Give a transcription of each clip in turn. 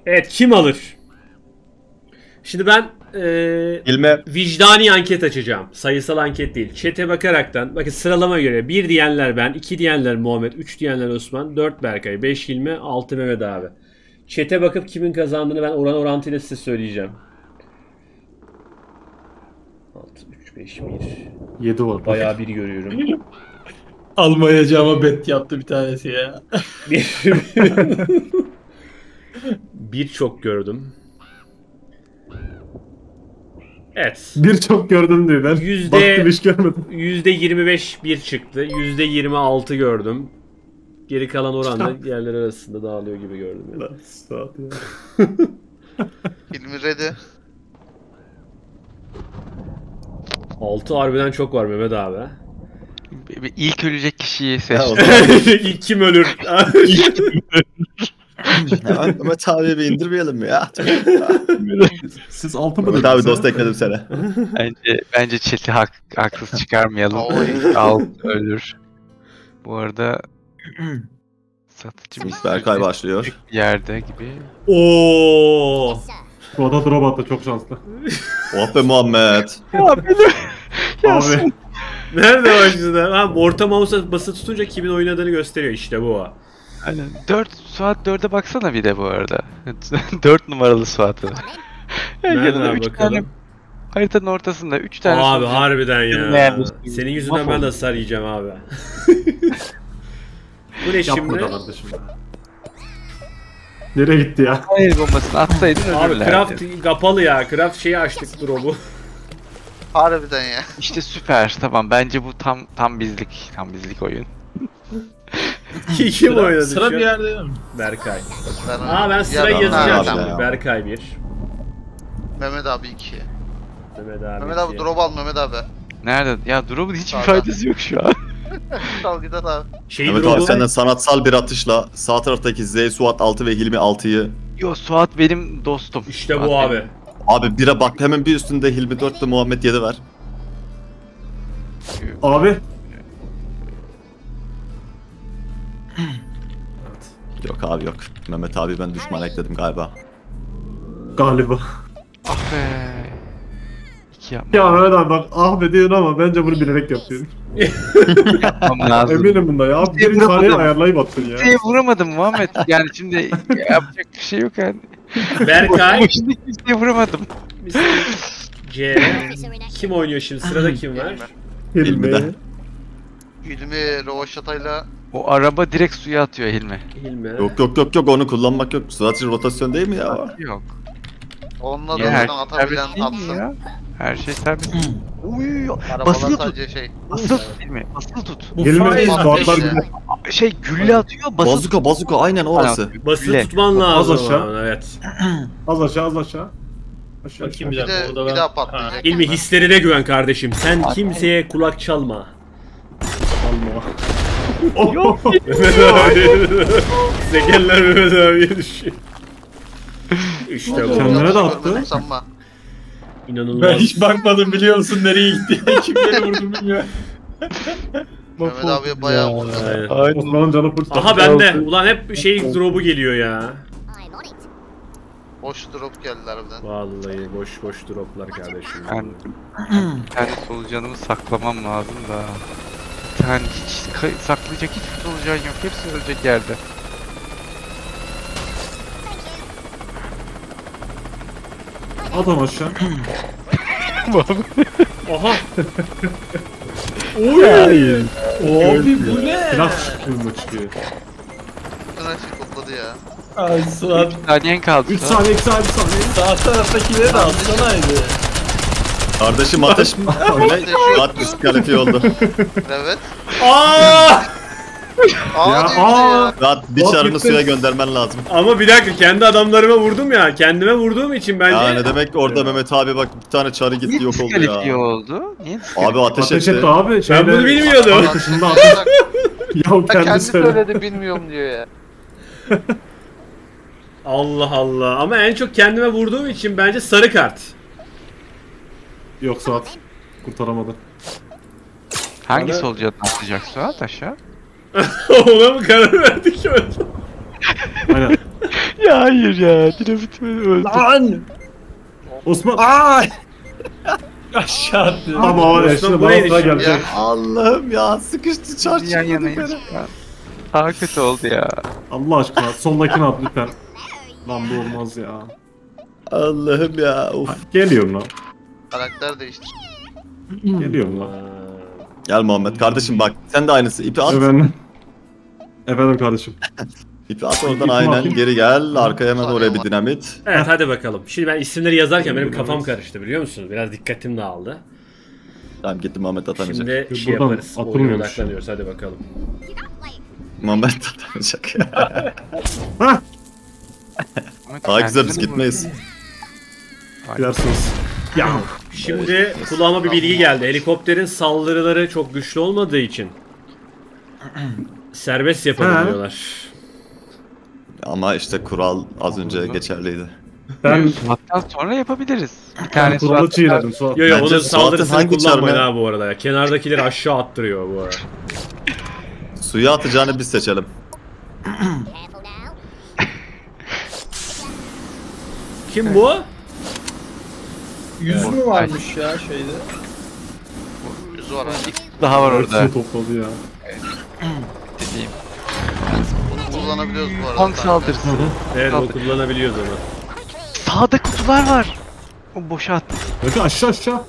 Evet, kim alır? Şimdi ben vicdani anket açacağım. Sayısal anket değil. Chat'e bakaraktan, bakın sıralama göre 1 diyenler ben, 2 diyenler Muhammed, 3 diyenler Osman, 4 Berkay, 5 Hilmi, 6 Mehmet abi. Chat'e bakıp kimin kazandığını ben oran orantıyla size söyleyeceğim. 6, 3, 5, 1. 7 var. Bayağı bir görüyorum. Almayacağıma bet yaptı bir tanesi ya. Bir çok gördüm. Evet. Birçok gördüm diyor ben. Baktım hiç görmedim. %25 bir çıktı. %26 gördüm. Geri kalan oranda yerler arasında dağılıyor gibi gördüm. Yani. Saat ya. Hilmi ready. 6 harbiden çok var Mehmet abi. İlk ölecek kişiyi seç. İlk kim ölür? Hemen Mehmet abiye bir indirmeyelim mi ya? Siz 6 mı Mehmet abi dost ekledim seni. Bence chat'i haksız çıkarmayalım. Alt ölür. Bu arada satıcı Berkay başlıyor. yerde gibi. Oo. Bu ada drop attı, çok şanslı. Oh be Muhammed. Abi. Nerede başladı? Ha, orta mouse'a basılı tutunca kimin oynadığını gösteriyor, işte bu. Aynen. Suat 4'e baksana bir de bu arada. 4 numaralı Suat'ı. Nereden bakalım? Haritanın ortasında 3 tane. Abi harbiden ya. Beğenmiş. Senin yüzünden ben de hasar yiyeceğim abi. Bu ne şimdi? Nereye gitti ya? Hayır bombasını atsaydın Abi ölürlerdi. craft kapalı ya. Craft şeyi açtık drop'u. Harbiden ya. İşte süper, tamam, bence bu tam bizlik oyun. Kim oynadı Sıra şu bir an? yerde değil mi? Berkay. Ben Ben sırayı yalanlar yazacağım abi. şimdi. Berkay 1. Mehmet abi 2. Mehmet Mehmet abi drop al Mehmet abi. Nerede? Ya drop'un hiçbir Sağda. faydası yok şu an. Al gidelim abi. Mehmet abi senden sanatsal bir atışla sağ taraftaki Z, Suat 6 ve Hilmi 6'yı. Yo, Suat benim dostum. İşte Suat bu abi. benim. Abi bire bak, hemen bir üstünde Hilmi 4 ile Muhammed 7 ver. Abi. Yok abi yok. Mehmet abi ben düşman ekledim galiba. Galiba. Ah be. 2 yapmam Ya Mehmet abi bak ah be diyorsun ama bence bunu bilerek yapıyorsun. lazım. Eminim bunda ya. Bir saniye ayarlayıp attın ya. Kimseye vuramadım Muhammed. Yani şimdi yapacak bir şey yok yani. Berkay. Boşuna kimseye vuramadım. C. Kim oynuyor şimdi? Sırada kim var? Hilmi'de. Hilmi Rovaşata'yla O araba direkt suya atıyor Hilmi. Hilmi. Yok onu kullanmak yok. Strateji rotasyon değil mi ya? Yok. onunla da Ya, her oradan şey atabilen serbest değil mi atsın. ya? Her şey serbest. Uy, Arabalar basılı tut. sadece şey. Basılı tut Hilmi. Basılı tut. Hilmi faiz suatlar ateşi. güzel. Şey gülle atıyor, basılı tut. Bazuka aynen orası. Basılı Bile. tutman lazım. Az aşağı. ama, evet. Az aşağı. Aşağı. Bakayım bir Bir dakika de orada bir ben... daha patlayacak. Hilmi hislerine güven kardeşim. Sen kimseye kulak çalma. Yok. Mehmet abi. Zekeller Mehmet abiye düşüyor. İşte bu. Kendine de attı. Görmedim sanma. İnanılmaz. Ben hiç bakmadım biliyor musun nereye gitti? Kimleri vurdum bilmiyorum. Mehmet abiye bayağı vurdu. Aynen. Osman'ın canı full. Aha bende. Ulan hep şey drop'u geliyor ya. Boş drop geldi harbiden. Vallahi boş drop'lar kardeşim. Ben bir tane solucanımı saklamam lazım da. Bir tane hiç saklayacak hiçbir solucan yok. Hepsi ölecek yerde. Adam aşağı. Aha. Oy. Abi bu ne? Silah çıkıyor. Bütün her şey topladı ya. Ay Suat. Saniyen kaldı. 3 saniye 2 saniye 1 saniye. Sağ taraftakileri de alsanaydı. Kardeşim ateş mi? Suat diskalifiye oldu. Evet. Aa! Aa diyor aa. Suat bir Suat çarını gitti. suya göndermen lazım. Ama bir dakika, kendi adamlarıma vurdum ya. Kendime vurduğum için bence. Ya ne demek orada Mehmet abi bak bir tane çarı gitti Niye yok oldu diskalifiye ya. oldu? Niye diskalifiye? Abi ateş Ateş etti. etti abi. Ben bunu bilmiyordum. Dışında ateş. Ya Kendi kendi söyle. söyledi bilmiyorum diyor ya. Allah Allah. Ama en çok kendime vurduğum için bence sarı kart. Yok Suat. Kurtaramadı. Hangi Bana- solucanı atacak Suat aşağı? Ona mı karar verdik ki? Aynen. Ya hayır ya. Dinamit öldü. Lan! Osman. Ay! Aşağı attı. Ama var ya Osman, şimdi bu neydi bana şimdi? gelecek. Allah'ım ya sıkıştı çar Yan yanayız çıkmadı. şu an. Daha kötü oldu ya. Allah aşkına soldakini at lütfen. Lan bu olmaz ya. Allah'ım ya. Uf. Geliyorum lan. Karakter değiştir. Geliyorum lan. Gel Muhammed kardeşim bak sen de aynısı. İpi at. Efendim. Efendim kardeşim. İpi at oradan İpi aynen atayım. geri gel. Arkaya hemen oraya bir dinamit. Evet hadi bakalım. Şimdi ben isimleri yazarken benim kafam karıştı biliyor musunuz? Biraz dikkatim dağıldı. Tamam gitti Muhammed atamayacak. Şimdi şey Buradan yaparız. Oyuna atılmıyormuş. odaklanıyoruz hadi bakalım. Muhammed atamayacak. Hah. Daha güzel biz gitmeyiz. Gidersiniz. Ya. Şimdi kulağıma bir bilgi geldi. Helikopterin saldırıları çok güçlü olmadığı için serbest yapabiliyorlar. Ama işte kural az önce geçerliydi. Ben Hatta sonra yapabiliriz. Bir tane kuralı Suat çiğnedim Suat. Yo yo Bence onun Suat'ın saldırısını hangi kullanmayın çarmıha- ha bu arada ya. Kenardakileri aşağı attırıyor bu arada. Suya atacağını biz seçelim. Kim bu? 100 mü varmış ya şeyde? Yüzü var abi. daha var orada. Hepsini topladı ya. Dediğim. Bunu kullanabiliyoruz bu arada. Tank saldırısı. Evet Kaldı. o kullanabiliyoruz onu. Sağda kutular var. O boşa attı. Bakın aşağı aşağı.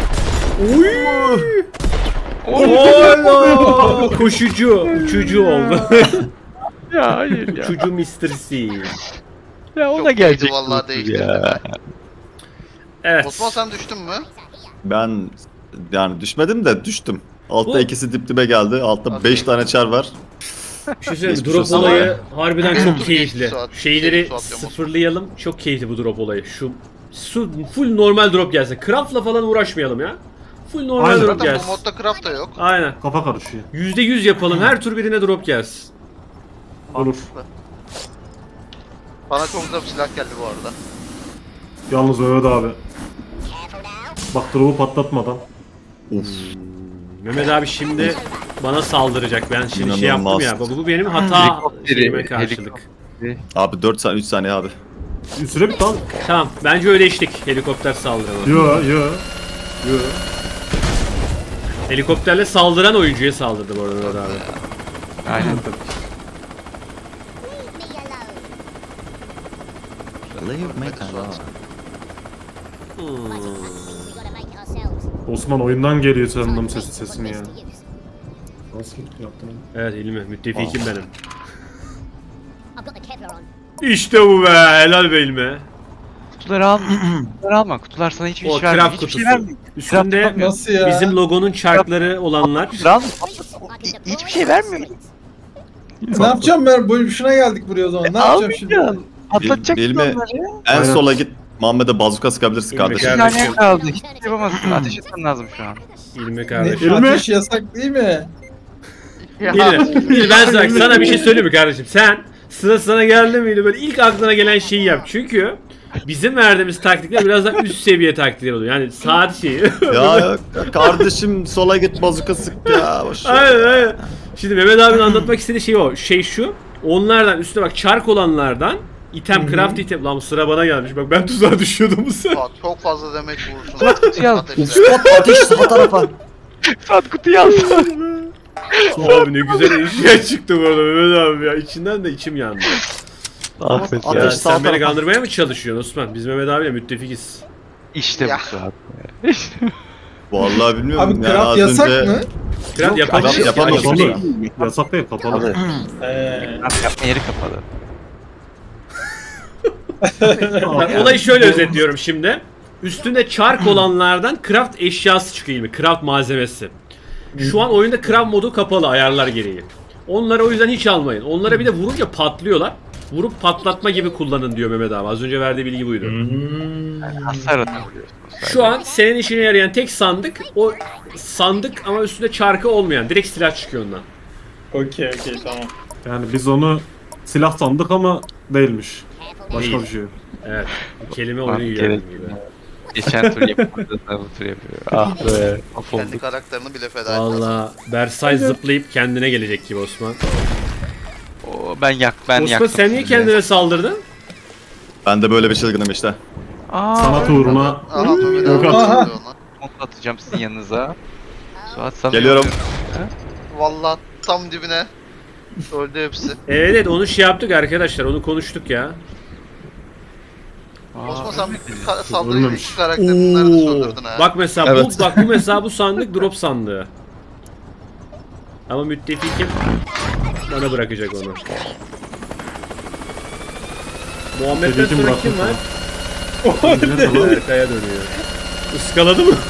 Oy! Koşucu, uçucu oldu. Ya hayır ya. Uçucu Mr. C. Ya ona Çok gelecek. iyiydi vallahi bu değiştirdi. ya. Evet. Osman sen düştün mü? Ben yani düşmedim de düştüm. Altta Bu- ikisi dip dibe geldi. Altta Okey. 5 tane çar var. Bir şey söyleyeyim mi? Geçmiş Drop olsun. olayı harbiden çok keyifli. Geçmiş olsun. Şeyleri Geçmiş olsun. sıfırlayalım. Çok keyifli bu drop olayı. Su full normal drop gelsin. Craft'la falan uğraşmayalım ya. Full normal Aynen. drop Zaten bu gelsin. modda craft da yok. Aynen. Kafa karışıyor. %100 yapalım. Her tur birine drop gelsin. Olur. Bana çok güzel bir silah geldi bu arada. Yalnız Öğüt abi. Bak drop'u patlatmadan. Uf. Mehmet abi şimdi bana saldıracak. Ben şimdi şey yaptım İnanılmaz. ya. Bu benim hata Helikopteri, şeyime karşılık. Abi 4 saniye 3 saniye abi. Süre bitti lan. Tamam. Bence ödeştik. Helikopter saldırımı. Yo yo. Yo. Helikopterle saldıran oyuncuya saldırdı bu arada Mehmet abi. Aynen. Osman oyundan geliyor sandım sesini ya. Nasıl yaptın? Evet İlmi. Müttefikim benim. İşte bu be. Helal be İlmi. Kutuları alma. Kutuları alma. Kutular sana hiçbir O şey vermiyor. craft Hiçbir şey kutusu. vermiyor. Üstünde Nasıl ya? bizim logonun çarkları olanlar. Kutuları alma. Hiçbir şey vermiyor. Ne yapacağım ben? Boşuna geldik buraya o zaman. Ne yapacağım şimdi? Almayacaksın. Atlatacak Bilme- onları ya. En Aynen. sola git. Muhammed'e bazuka sıkabilirsin İlmi kardeşim. Bir kardeşim. saniye kaldı. Hiçbir şey yapamazsın. Ateş etmen lazım şu an. İlmi Ne, kardeşim. İlmi. ateş yasak değil mi? İlmi ben sana bir şey söyleyeyim mi kardeşim? Sen sıra sana geldi miydi böyle ilk aklına gelen şeyi yap. Çünkü bizim verdiğimiz taktikler biraz daha üst seviye taktikler oluyor. Yani saat şeyi. Ya kardeşim sola git bazuka sık ya. Boş ver. Aynen aynen. Şimdi Mehmet abinin anlatmak istediği şey o. Şey şu. Onlardan üstüne bak çark olanlardan item craft item. Lan sıra bana gelmiş. Bak ben tuzağa düşüyordum bu sefer. Aa, çok fazla demek vurursun. Kutuyu al. Ateşle. Ateş sağ tarafa. Saat kutuyu al. Abi ne güzel eşya çıktı bu arada Mehmet abi ya. İçinden de içim yandı. Affet Ya Ateş sağ sen beni tarafa. kandırmaya mı çalışıyorsun Osman? Biz Mehmet abiyle müttefikiz. İşte Ya. bu saat. Vallahi bilmiyorum. Abi yani craft az yasak önce- mı? Craft yapamıyoruz. adam yapamaz. Açık değil. Yasak değil kapalı. Yapma yeri kapalı. Bak olayı şöyle özetliyorum şimdi. Üstünde çark olanlardan craft eşyası çıkıyor gibi. Craft malzemesi. Şu an oyunda craft modu kapalı ayarlar gereği. Onları o yüzden hiç almayın. Onlara bir de vurunca patlıyorlar. Vurup patlatma gibi kullanın diyor Mehmet abi. Az önce verdiği bilgi buydu. Hasar atabiliyorsun. Şu an senin işine yarayan tek sandık o sandık ama üstünde çarkı olmayan. Direkt silah çıkıyor ondan. Okey tamam. Yani biz onu silah sandık ama değilmiş. Başka Değil. bir şey. Evet. Kelime Bak, oyunu gerek- yiyorum gibi. Geçen tur yapamadı. Bu tur yapıyor. Ah be. Of Kendi olduk. karakterini bile feda etmez. Valla Bersay zıplayıp kendine gelecek gibi Osman. Ben Osman yaktım. sen niye kendine saldırdın? Ben de böyle bir çılgınım işte. Sanat uğruna. Aha Mehmet Yok abi artık. atıyor ona. Onu atacağım sizin yanınıza. Suat sana Geliyorum. Vallahi tam dibine. Öldü hepsi. Evet onu şey yaptık arkadaşlar. Onu konuştuk ya. Osman sen saldırıyı ölmemiş. iki karakterini nerede söndürdün ha? Bak mesela Evet. bu mesela bu sandık drop sandığı. Ama müttefikim bana bırakacak onu. Muhammed'den Müttefikim sonra bıraktı kim var? sana. Berkay'a dönüyor. Iskaladı mı?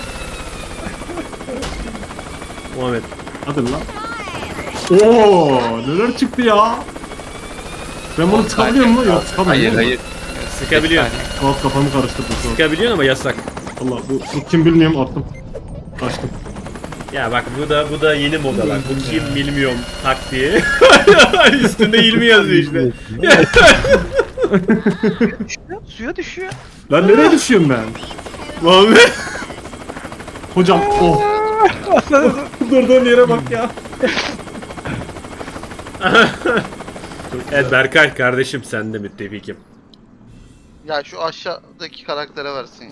Muhammed. Hadi lan. Oo, neler çıktı ya? Ben bunu çıkabiliyor muyum? Yok çıkamıyorum. Hayır. Sıkabiliyor. Suat kafamı karıştırdı şu an. Sıkabiliyorsun ama yasak. Allah bu kim bilmiyorum attım. Kaçtım. Ya bak bu da yeni modalar. Bu kim bilmiyorum taktiği. Üstünde 20 yazıyor işte. Suya düşüyor. Lan nereye düşüyorum ben? Muhammed. Hocam oh. Durduğun yere bak ya. Evet Berkay kardeşim sen de müttefikim. Ya şu aşağıdaki karaktere versin ya.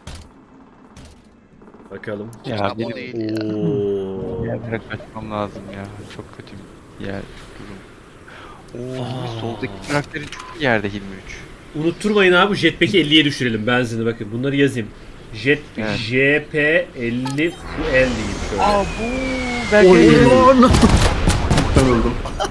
Bakalım. Ya Ya bu benim değil ya. Oo. yerlere kaçmam lazım ya. Çok kötü bir yer durum. Soldaki karakterin çok iyi yerde Hilmi 3. Unutturmayın abi bu jetpack'i 50'ye düşürelim benzini bakın bunları yazayım. Evet. JP 50 fuel diyeyim şöyle. Bu belki Ben öldüm.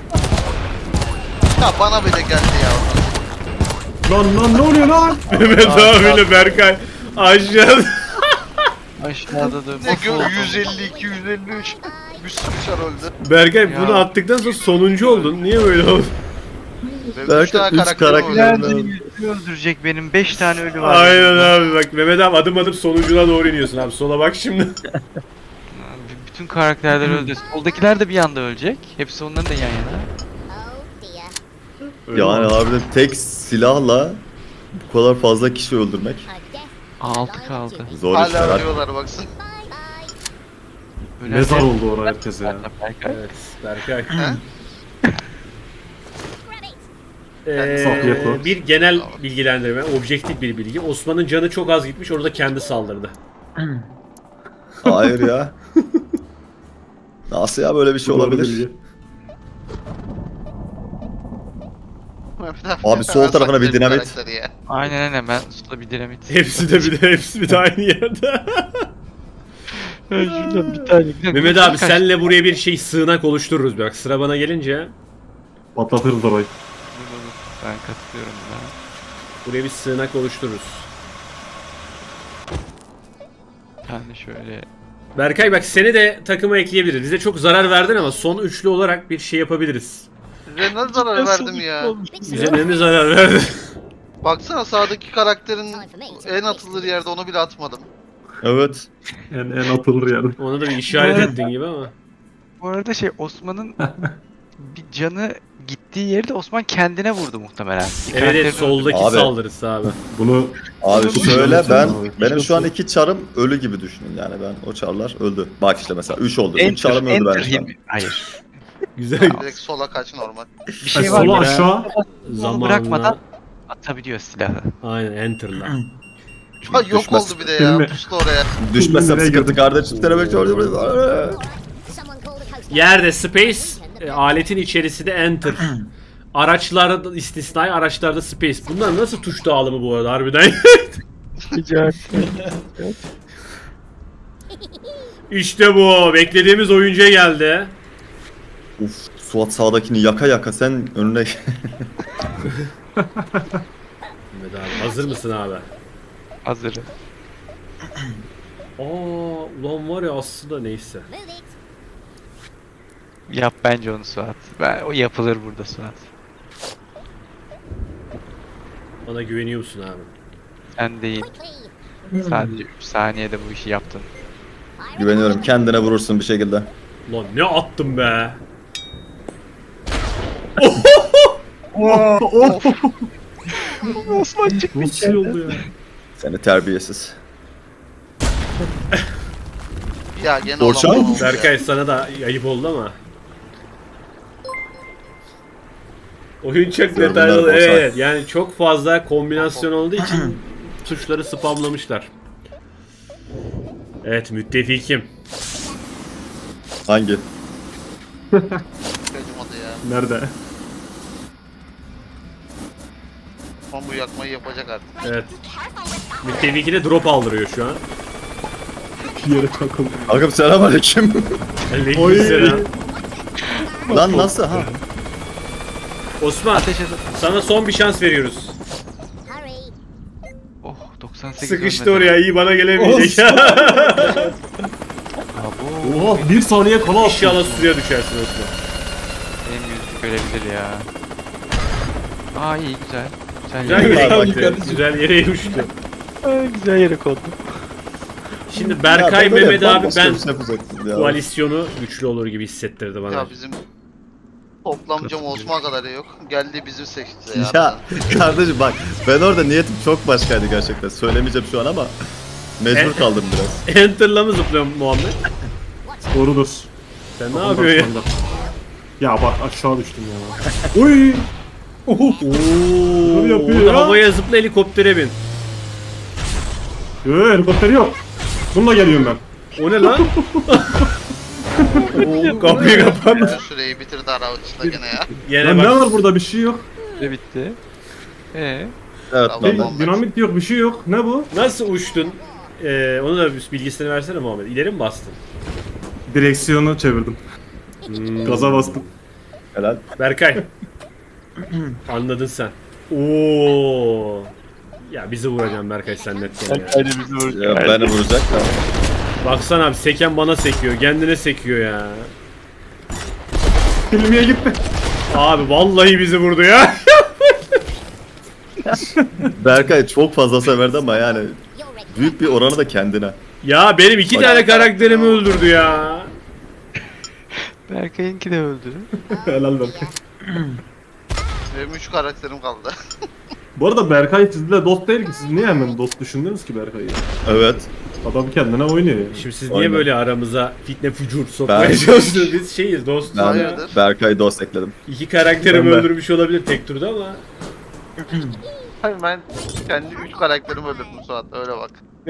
Ya bana bile geldi ya. Lan ne oluyor lan? Mehmet abiyle Berkay aşağı. aşağıda da Ne gör 152 153 bir sürü çar öldü. Berkay Ya. bunu attıktan sonra sonuncu oldun. Niye böyle oldu? Ve 3 tane üç karakterim karakter- öldü. öldürecek benim 5 tane ölü var. Aynen abi bak Mehmet abi adım adım sonuncuna doğru iniyorsun abi. Sola bak şimdi. Bütün karakterler öldü. Soldakiler de bir anda ölecek. Hepsi onların da yan yana. Yani harbiden tek silahla bu kadar fazla kişi öldürmek 6 kaldı. zor işler. Hala ölüyorlar baksın. Mezar oldu oraya herkese ya. Evet Berkay. He? Saklıyor. Bir genel bilgilendirme, objektif bir bilgi. Osman'ın canı çok az gitmiş, orada kendi saldırdı. Hayır ya. Nasıl ya böyle bir şey olabilir? Abi sol tarafına bir dinamit. Karakteri ya. Aynen ben suda bir dinamit. Hepsi bir de aynı yerde. Şuradan bir tane. Mehmet abi senle buraya bir şey sığınak oluştururuz bak sıra bana gelince. Patlatırız orayı. Ben katılıyorum buna. Buraya bir sığınak oluştururuz. Ben de şöyle. Berkay bak seni de takıma ekleyebiliriz. Bize çok zarar verdin ama son üçlü olarak bir şey yapabiliriz. Size ne zarar verdim ya. Bize ne zarar verdin? Baksana sağdaki karakterin en atılır yerde onu bile atmadım. Evet. En atılır yani. Ona da bir işaret ettin gibi ama. Bu arada Osman'ın bir canı gittiği yerde Osman kendine vurdu muhtemelen. Evet soldaki Abi. saldırısı abi. Bunu Abi Bunu şöyle ben söylesene abi. benim şu an 2 çarım ölü gibi düşünün yani ben o çarlar öldü. Bak işte mesela 3 oldu. 3 çarım öldü ben şu an. Hayır. Güzel. Direkt sola kaç normal. Bir şey var sola ya. aşağı. Onu Zamanla. bırakmadan atabiliyor silahı. Aynen enter'la. Ha yok Düşmez. oldu bir de ya. Filmi. Pustu oraya. Düşmezsem Nereye sıkıntı girdik? kardeşim. Yerde space, aletin içerisinde enter. Araçlarda istisnai, araçlarda space. Bunlar nasıl tuş dağılımı bu arada harbiden? İşte bu. Beklediğimiz oyuncuya geldi. Uf, Suat sağdakini yaka yaka sen önüne Mehmet abi hazır mısın abi? Hazırım. Ulan var ya aslında neyse. Yap bence onu Suat. O yapılır burada Suat. Bana güveniyor musun abi? Sen değil. Sadece 3 saniyede bu işi yaptın. güveniyorum. Kendine vurursun bir şekilde. Lan ne attım be? Osman çık. Nasıl şey oldu ya? Seni terbiyesiz. Ya gene Borçan? olamadım. Berkay sana da ayıp oldu ama. Oyun çok Server'lar detaylı. boşalt. Evet yani çok fazla kombinasyon olduğu için tuşları spamlamışlar. Evet müttefikim. Hangi? Acımadı ya. Nerede? Bombu yakmayı yapacak artık. Evet. Müttefikine drop aldırıyor şu an. Bir yere takıldı. Akım selamünaleyküm. Aleykümselam. Lan nasıl ha? Osman sana son bir şans veriyoruz. Oh 98 Sıkıştı oraya, iyi bana gelemeyecek. Abo. Oha 1 saniye kala attı. İnşallah suya düşersin Osman. Benim yüzük görebilir ya. Aa iyi güzel. Güzel yere Bak, gitti. Güzel yere uçtu. Güzel yere kondu. Şimdi Berkay, böyle Mehmet abi bambaşka ben bir şey yapacaktım ya. koalisyonu güçlü olur gibi hissettirdi bana. Ya bizim toplamcam Osman kadar yok. Geldi bizi seçti ya. Ya kardeşim bak ben orada niyetim çok başkaydı gerçekten. Söylemeyeceğim şu an ama mecbur kaldım biraz. Enter'la mı zıplıyor Muhammed? Doğrudur. Sen ne Kafam yapıyorsun ya? karşımda. Ya bak aşağı düştüm ya. Uy. Ooo. yapıyor Orada ya? havaya zıpla, helikoptere bin. Helikopter yok. Bununla geliyorum ben. O ne lan? Kapıyı kapat. Bütün süreyi bitirdi arabasında gene ya. Gene Lan ne bak. var burada, bir şey yok. Ne bitti? Evet Tamam. lan. Muhammed. Dinamit yok, bir şey yok. Ne bu? Nasıl uçtun? Onu da bilgisini versene Muhammed. İleri mi bastın? Direksiyonu çevirdim. Gaza bastım. Helal. Berkay. Anladın sen. Oo. Ya bizi vuracaksın Berkay, sen net gene ya. Ya beni vuracak da. Baksana abi, seken bana sekiyor. Kendine sekiyor ya. Filmiye gitti. Abi vallahi bizi vurdu ya. Berkay çok fazla severdi ama yani büyük bir oranı da kendine. Ya benim 2 tane karakterimi öldürdü ya. Berkay'ınki de öldü. Helal Berkay. Benim 3 karakterim kaldı. Bu arada Berkay sizinle dost değil ki. Siz niye hemen dost düşündünüz ki Berkay'ı? Evet. Adam kendine oynuyor ya. Şimdi siz niye Aynen. böyle aramıza fitne fücur sokmaya Ben- çalışıyorsunuz? Biz şeyiz, dostuz Ben ya. Hayırdır? Berkay'ı dost ekledim. 2 karakterimi Ben de. öldürmüş olabilir tek turda ama. Hayır ben kendi 3 karakterimi öldürdüm Suat, öyle bak.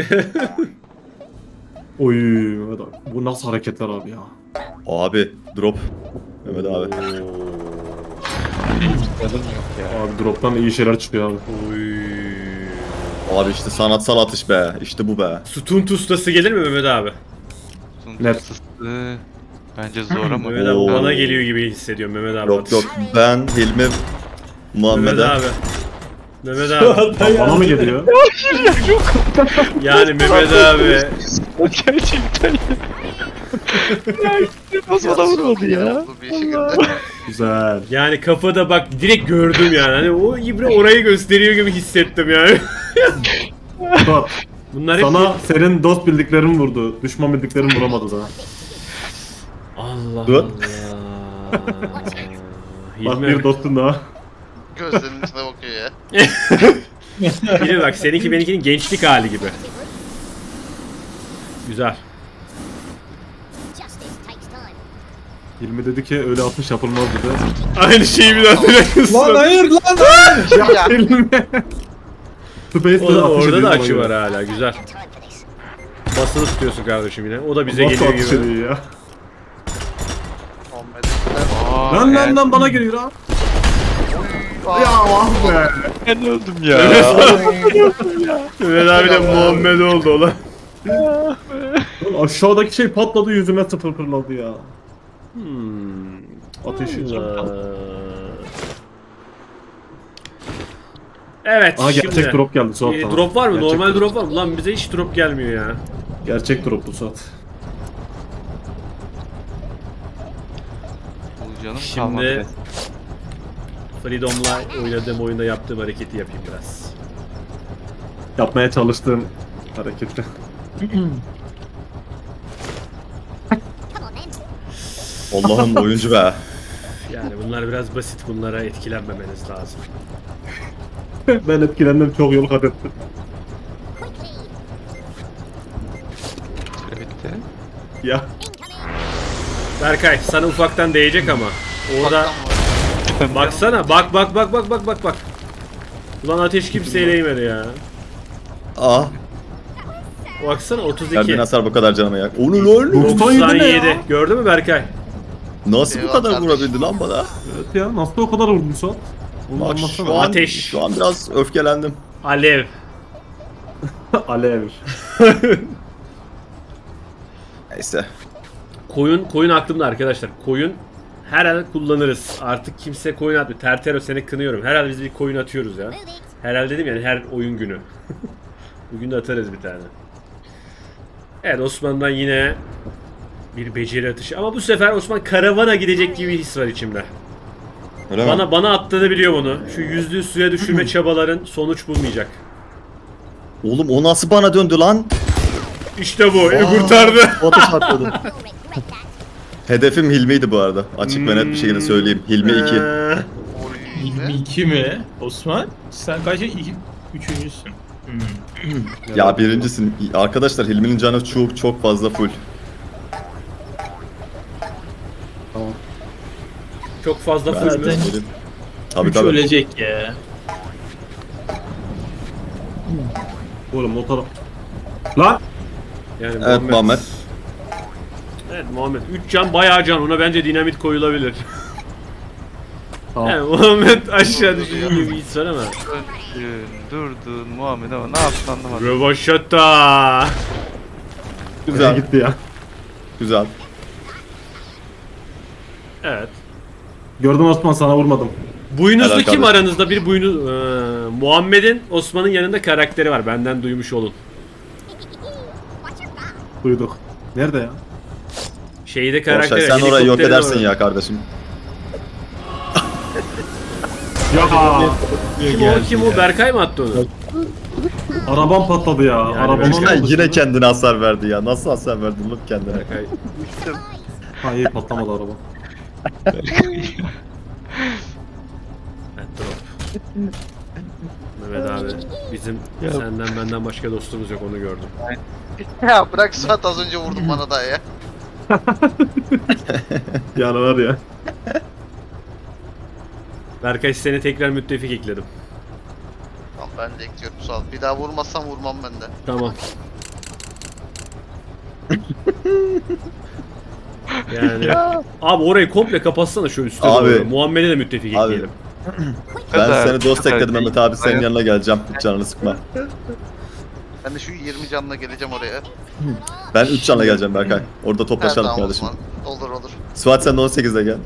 Oy, Mehmet abi. Bu nasıl hareketler abi ya? Abi drop. Mehmet abi. Abi drop'tan iyi şeyler çıkıyor abi. Oy. Abi işte sanatsal atış be. İşte bu be. Stunt ustası gelir mi Mehmet abi? Net. Bence zor ama. Mehmet abi Oo. bana geliyor gibi hissediyorum Mehmet abi. Yok yok. Ben, Hilmi, Mehmet Muhammed'e. abi. Mehmet abi. Bana mı geliyor? Yani Mehmet abi. Gerçekten Nasıl da vurmadı ya? Bu bir şekilde. Güzel. Yani kafada bak direkt gördüm yani. Hani o ibre orayı gösteriyor gibi hissettim yani. Suat, Bunlar hep sana senin dost bildiklerin vurdu. Düşman bildiklerin vuramadı sana. Allah Dur. Allah. Bak Hilmi, bir dostun daha. Gözlerinin içine bakıyor ya. Hilmi bak, seninki benimkinin gençlik hali gibi. Güzel. Hilmi dedi ki öyle atış yapılmaz dedi. Aynı şeyi bir daha söylüyorsun. hayır lan. Ya. Hilmi. Space'de Orada, atış orada da ediyor açı bana var hala, güzel. Basılı tutuyorsun kardeşim yine. O da bize Nasıl geliyor atış gibi. ediyor ya? Muhammed'in Lan bana geliyor ha. Ya ah be. Ben öldüm ya. Mehmet abi de Muhammed oldu ola. Lan aşağıdaki şey patladı, yüzüme sıfır fırladı ya. Ateşi. Evet, Aa şimdi. gerçek drop geldi Suat. tamam. Drop var mı? Gerçek Normal drop var mı? Lan bize hiç drop gelmiyor ya. Gerçek drop bu Suat. Canım Şimdi kalmadı. Freedom'la oynadığım oyunda yaptığım hareketi yapayım biraz. Yapmaya çalıştığım hareketler. Allah'ım oyuncu be. Yani bunlar biraz basit, bunlara etkilenmemeniz lazım. Ben etkilendim, çok yol kat ettim. Süre bitti. Ya Berkay sana ufaktan değecek ama orada Ufaktan Baksana bak. Ulan ateş kimseye değmedi ya. Ah. Baksana 32. Her bin hasar bu kadar canıma yak. Onu lol. 97. Gördün mü Berkay? Nasıl bu Eyvah kadar kardeşim. vurabildi lan bana? Evet ya nasıl o kadar vurdun Suat? Onu Bak anlatsana. şu an, Ateş. şu an biraz öfkelendim. Alev. Alev. Neyse. Koyun aklımda arkadaşlar. Koyun herhalde kullanırız. Artık kimse koyun atmıyor. Tertero seni kınıyorum. Herhalde biz bir koyun atıyoruz ya. Herhalde dedim yani her oyun günü. Bugün de atarız bir tane. Evet Osman'dan yine bir beceri atışı. Ama bu sefer Osman karavana gidecek gibi bir his var içimde. Öyle mi? Bana attığını biliyor bunu. Şu yüzlüğü suya düşürme çabaların sonuç bulmayacak. Oğlum o nasıl bana döndü lan? İşte bu. Kurtardı. Suat'a çarpıyordum. Hedefim Hilmi'ydi bu arada. Açık ve net bir şekilde söyleyeyim. Hilmi 2. 22 mi? Osman? Sen kaçı? Üçüncüsün. Ya birincisin. Arkadaşlar Hilmi'nin canı çok fazla full. Çok fazla Ben full size mü? söyleyeyim. Tabii Üç tabii. ölecek ya. Oğlum o taraf. Lan! Yani Evet Muhammed. Evet Muhammed. 3 can bayağı can. Ona bence dinamit koyulabilir. Tamam. Yani Muhammed aşağı düşecek gibi bir his var ama. Durdun Muhammed ama ne yaptın anlamadım. Rövaşata. Güzel. Gitti ya. Güzel. Evet. Gördüm Osman sana vurmadım. Buynuzlu Helal kim kardeşim. aranızda bir buynuz... Muhammed'in Osman'ın yanında karakteri var. Benden duymuş olun. Duyduk. Nerede ya? Şeyde Boşver, karakteri. sen orayı yok helikopteri edersin var. ya kardeşim. Ya Kim o? Berkay mı attı onu? arabam patladı ya. Arabama Berkay ne Ya oldu yine şimdi? kendine hasar verdi ya. Nasıl hasar verdin lan kendine? Berkay. Ha iyi patlamadı araba. Evet, drop. Mehmet abi bizim senden benden başka dostumuz yok onu gördüm. Ya bırak Suat az önce vurdun bana da ya. Yani var ya. Berkay seni tekrar müttefik ekledim. Tamam ben de ekliyorum Suat. Bir daha vurmazsam vurmam ben de. Tamam. Yani abi orayı komple kapatsana şu üstte Abi. doğru. Muhammed'e de müttefik Abi. ekleyelim. Ben Kadar- seni dost kadar ekledim değil. Mehmet abi, senin Aynen. yanına geleceğim. Hiç canını sıkma. Ben de şu 20 canla geleceğim oraya. Ben 3 canla geleceğim Berkay. Orada Her toplaşalım tamam kardeşim. Olur olur. Suat sen de 18'de gel.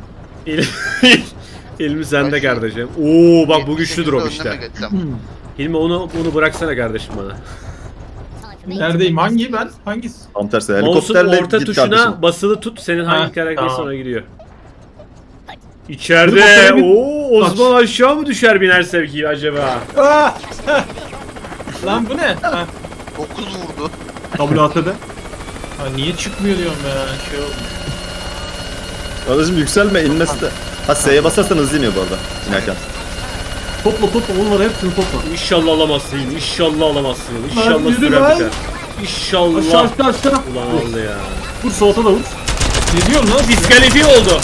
Hilmi sende Ay, kardeşim. Oo bak bu güçlü 78'de drop önüne işte. mi geçsem? Hilmi onu bıraksana kardeşim bana. Neredeyim? Hangi ben? Hangisi? Tam tersi Mouse'un helikopterle orta git tuşuna kardeşim. basılı tut. Senin hangi Ha, karakter tamam. sonra gidiyor. İçeride. Helikoptere bin. Oo Osman aşağı mı düşer biner sevki acaba? Lan bu ne? Ha, 9 vurdu. WAT'de. ha, niye çıkmıyor diyorum ya. Şey oldu. Kardeşim yükselme, inmesi de. Ha S'ye basarsan hızlı iniyor bu arada. İnerken. Topla onları hepsini topla. İnşallah alamazsın. İnşallah alamazsın. İnşallah yürü sürer lan. biter. İnşallah. Aşağı. Ulan aldı ya. Vur Suat'a da vur. Ne diyorsun lan? Diskalifiye oldu.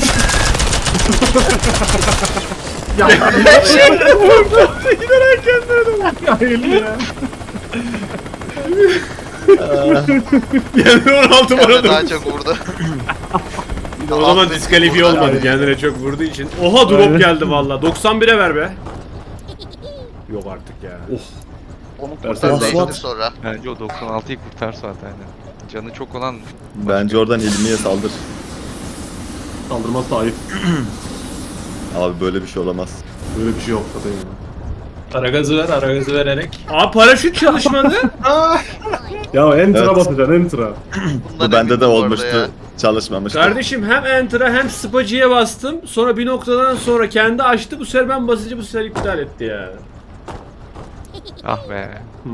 Ya elini ya. Yani 16 Ben de bana daha çok vurdu. O zaman diskalifiye olmadı. Kendine çok vurduğu için. Oha drop geldi valla. 91'e ver be. Yok artık ya. Onu Suat. kurtardı sonra. Bence o 96'yı kurtar Suat aynen. Canı çok olan Bence oradan Hilmi'ye saldır. Saldırmazsa ayıp. Abi böyle bir şey olamaz. Böyle bir şey yok zaten ya. Ara gazı vererek. Aa paraşüt çalışmadı. Ya enter'a Evet. basacaksın enter'a. Bu bende de olmuştu. Çalışmamıştı. Kardeşim hem enter'a hem spacıya bastım. Sonra bir noktadan sonra kendi açtı. Bu sefer ben basınca bu sefer iptal etti ya. ah be.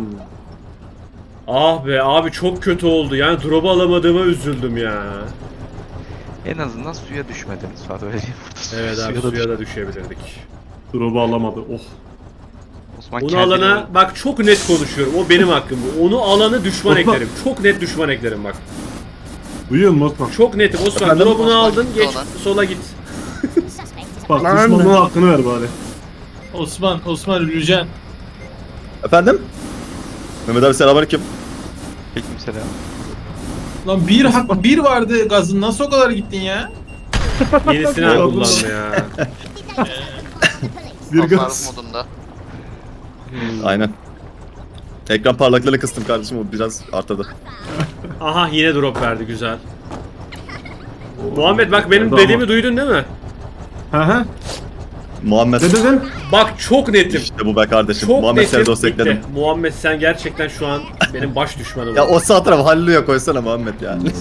Ah be abi çok kötü oldu. Yani drop'u alamadığıma üzüldüm ya. En azından suya düşmedin Suat öyle değil burada. Evet abi suya da düşebilirdik. Drop'u alamadı. Oh. Osman Onu kendini alana bak çok net konuşuyorum. O benim hakkım bu. Onu alanı düşman Osman. eklerim. Çok net düşman eklerim bak. Duyuyor musun Osman? Çok netim. Osman Efendim? drop'unu Osman aldın. gitti Geç ona. sola git. Bak düşmanın hakkını ver bari. Osman öleceksin. Efendim? Mehmet abi selamünaleyküm. Aleykümselam. Lan bir vardı gazın, nasıl o kadar gittin ya? Yenisini kullandı ya. Bir Tasarruf gaz. modunda. Aynen. Ekran parlaklığını kıstım kardeşim, o biraz arttırdı. Aha yine drop verdi, güzel. Muhammed bak benim Tamam. dediğimi duydun değil mi? Hı. Muhammed. Ne dedin? Bak çok netim. İşte bu be kardeşim. Çok Muhammed seni netim. dost ekledim. Bitti. Muhammed sen gerçekten şu an benim baş düşmanım. Ya o sağ taraf Halil'e koysana Muhammed yani.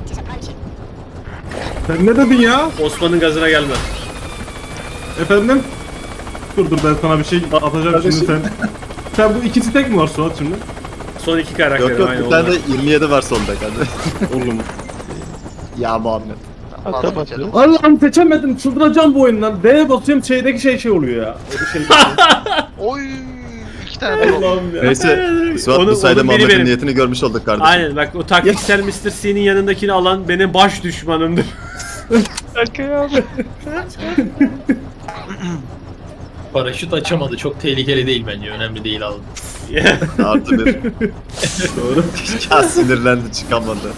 Sen ne dedin ya? Osman'ın gazına gelme. Efendim? Dur ben sana bir şey atacağım şimdi sen. Sen bu ikisi tek mi var Suat şimdi? Son iki karakter Yok aynı bir tane onlar. de 27 var sonunda kardeşim. Oğlum. Ya Muhammed. Fazla geçelim. Allah'ım seçemedim, çıldıracağım bu oyundan. D'ye basıyorum, şeydeki şey oluyor ya. Öyle şey. Oy 2 tane drop. Allah'ım ya. Neyse Suat Onu- bu sayede onun biri Muhammed'in benim. niyetini görmüş olduk kardeşim. Aynen bak o taktiksel Mr. C'nin yanındakini alan benim baş düşmanımdır. Paraşüt açamadı, çok tehlikeli değil bence, önemli değil alın. Artı bir. Doğru. Ya sinirlendi, çıkamadı.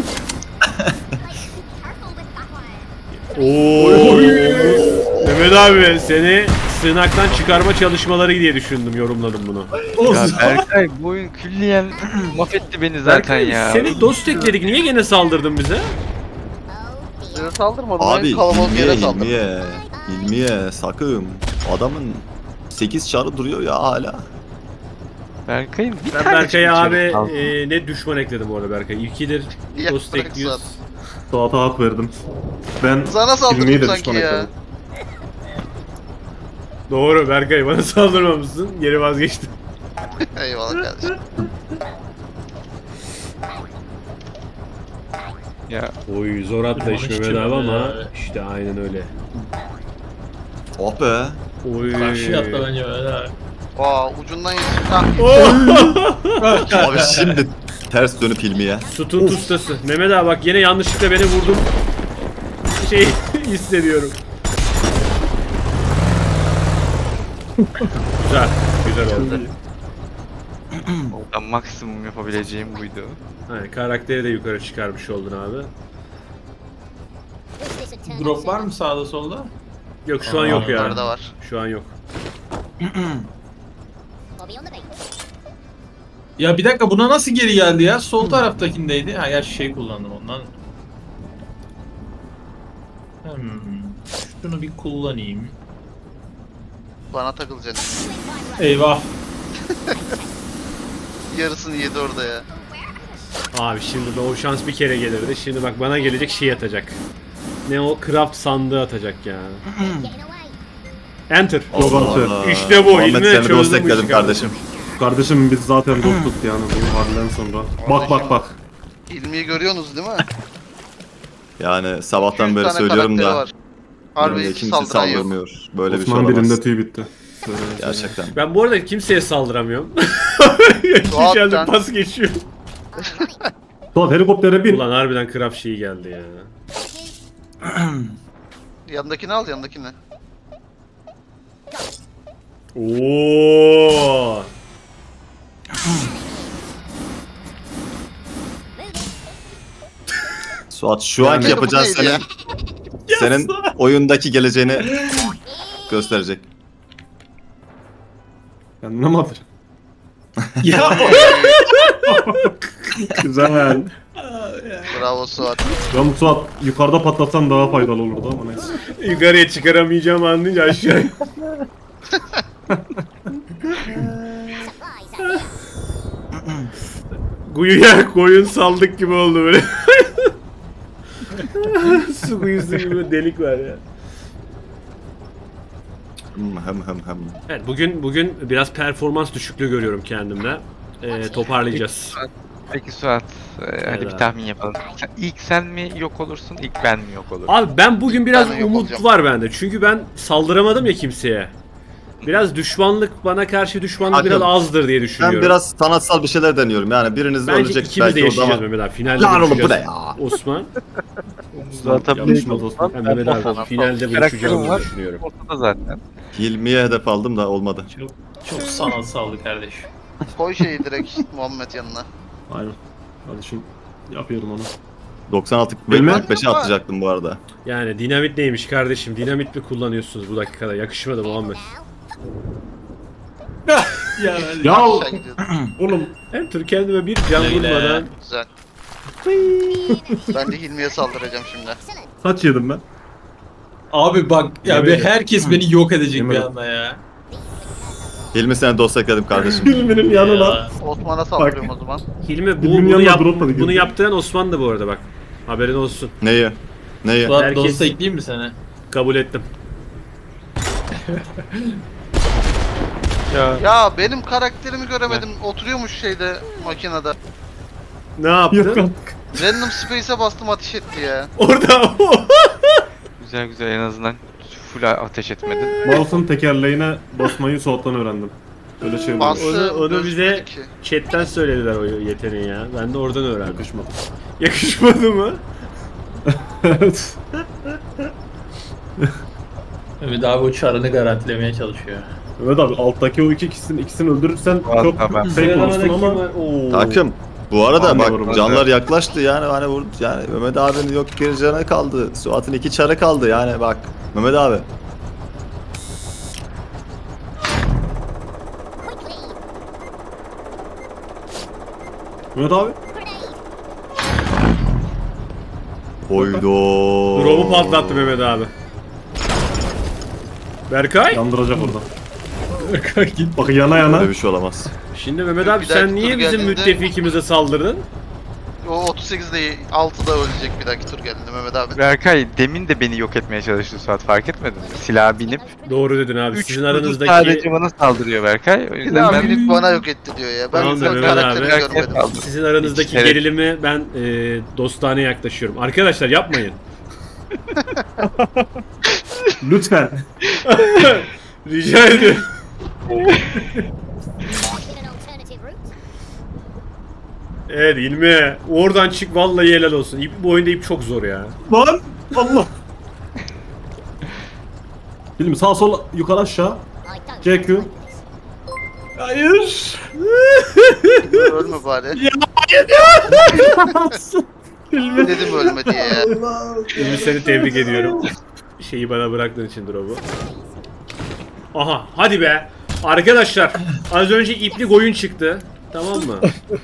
Oo. Mehmet abi seni sığınaktan çıkarma çalışmaları diye düşündüm, yorumladım bunu. Ya Berkay bu oyun külliyen mahvetti beni zaten ya. Seni dost ekledik, niye gene saldırdın bize? Size saldırmadım. Abi en kalabalık yere saldırdım. ilmiye sakın. Adamın 8 çarı duruyor ya hala. Berkay'ın bir Ben tane Berkay'a çıkmış abi herif kaldı. ne düşman ekledim bu arada Berkay. İlkidir Ya dost bırak ekliyoruz. Suat'a hak verdim. Ben Sana saldırdım ilmiyi de sanki düşman ya. ekledim. Doğru Berkay, bana saldırmamışsın, geri vazgeçtim. Eyvallah kardeşim. Ya Oy zor atlayış Hiç Mehmet abi ama ya. işte aynen öyle. Oh be. Oy. Karşıya atla bence öyle abi. Aa ucundan yedim. Ah, Abi şimdi ters dönüp ilmiye. Sütun ustası. Mehmet abi bak yine yanlışlıkla beni vurdum. Şey hissediyorum. Güzel. Güzel oldu. ben maksimum yapabileceğim buydu. Hani karakteri de yukarı çıkarmış oldun abi. Drop var mı sağda solda? Yok şu an yok ya. Yukarıda var. Şu an yok. Ya bir dakika, buna nasıl geri geldi ya? Sol taraftakindeydi. Ha gerçi şey kullandım ondan. Şunu bir kullanayım. Bana takılacaksın. Eyvah. Yarısını yedi orada ya. Abi şimdi de o şans bir kere gelirdi. Şimdi bak bana gelecek şey atacak. Ne o? Craft sandığı atacak ya. Enter. Yok artık. İşte bu, Muhammed ilmine seni çözdüm dost bu ekledim işi kardeşim. Kardeşim biz zaten dostluk yani bu halinden sonra. Bak. İlmiyi görüyorsunuz değil mi? Yani sabahtan 200 beri tane söylüyorum karakteri da. var. Harbi Yani hiç kimse saldıran yok. saldırmıyor. Böyle bir şey Osman olamaz. dilinde tüy bitti. Gerçekten. Ben bu arada kimseye saldıramıyorum. Suat, Geldi sen- pas geçiyor. Suat helikoptere bin. Ulan harbiden craft şeyi geldi ya. Yanındakini al, yanındakini. Oo. Suat şu anki Yani- yapacağın Bu neydi senin oyundaki geleceğini gösterecek. Kendine mi atır? Ya Güzel. Bravo Suat. Ben bu Suat yukarıda patlatsam daha faydalı olurdu ama neyse. Yukarıya çıkaramayacağım anlayınca aşağı. Kuyuya koyun saldık gibi oldu böyle. Su kuyusu gibi delik var ya. Hem. Evet bugün biraz performans düşüklüğü görüyorum kendimde. Toparlayacağız. Peki Suat, hadi bir abi. tahmin yapalım. İlk sen mi yok olursun, ilk ben mi yok olurum? Abi ben bugün biraz Ben de yok umut olacağım. var bende. Çünkü ben saldıramadım ya kimseye. Biraz düşmanlık, bana karşı düşmanlık Hakim. biraz azdır diye Ben düşünüyorum. biraz sanatsal bir şeyler deniyorum. Yani biriniz Bence ölecek ikimiz de belki o yaşayacağız zaman. Mehmet abi. Finalde Lan oğlum bu görüşeceğiz. ne ya? Osman. Zaten Yakışmadı Osman. Ben Mehmet abi finalde buluşacağımızı düşünüyorum. Ortada zaten. Hilmi'ye hedef aldım da olmadı. Çok sanatsal kardeş. Koy şeyi direkt Muhammed yanına. Aynen. Kardeşim yapıyorum onu. 96 Bilmem. 45'e atacaktım bu arada. Yani dinamit neymiş kardeşim? Dinamit mi kullanıyorsunuz bu dakikada? Yakışmadı Muhammed. Ya Aşağı gidiyordu. oğlum Hem Türk kendime bir can vurmadan Güzel. Ben de Hilmi'ye saldıracağım şimdi. kaç yedim ben? Abi bak ya Yemedim. herkes beni yok edecek bir Yemedim. anda ya. Hilmi seni dost ekledim kardeşim. Hilmi'nin yanına. Ya. Osman'a saldırıyorum o zaman. Hilmi Hilmi'nin bunu, yanına drop da bunu gidiyor. yaptıran Osman da bu arada bak. Haberin olsun. Neyi? Neyi? Suat Herkes- dosta ekleyeyim mi sana? Kabul ettim. Ya benim karakterimi göremedim. Oturuyormuş şeyde makinede. Ne Yok yaptın? artık. Random space'e bastım ateş etti ya. Orada Güzel güzel en azından full ateş etmedin. Mouse'un tekerleğine basmayı Suat'tan öğrendim. Öyle şey oluyor. Bastı. onu bize gözükmedi ki. chatten söylediler o yeteneği ya. Ben de oradan öğrendim. Yakışmadı. Yakışmadı mı? Evet. Ümit abi o çarını garantilemeye çalışıyor. Evet abi alttaki o ikisini öldürürsen Vallahi çok ben- safe olursun ama Takım. Bu arada Anlıyorum. bak canlar yaklaştı yani hani vurdu yani Mehmet abinin yok bir canı kaldı. Suat'ın 2 çarı kaldı yani bak Mehmet abi. Mehmet abi. Oydo. Drop'u patlattı Mehmet abi. Berkay? Yandıracak orada. Bak yana yana. Böyle bir şey olamaz. Şimdi Mehmet abi Bir dahaki sen niye tur bizim geldiğinde- müttefikimize saldırdın? O 38 değil 6'da ölecek bir dahaki tur geldi Mehmet abi. Berkay demin de beni yok etmeye çalıştı Suat fark etmedin mi? Silaha binip Doğru dedin abi. 3 Sizin aranızdaki sadece bana saldırıyor Berkay. O Bir yüzden daha ben binip bana yok etti diyor ya. Ben Tamam da bu Mehmet karakteri abi. görmedim. sizin aranızdaki Evet. gerilimi ben dostane yaklaşıyorum. Arkadaşlar yapmayın. Lütfen. Rica ediyorum. Evet İlmi. Oradan çık vallahi helal olsun. İp, bu oyunda ip çok zor ya. Lan Allah. Bilmiyorum sağ sol yukarı aşağı. JQ. Hayır. Ölme bari. Hilmi. Dedim ölme diye ya. İlmi seni tebrik ediyorum. Şeyi bana bıraktığın için drop'u. Aha hadi be. Arkadaşlar az önce iplik oyun çıktı. Tamam mı?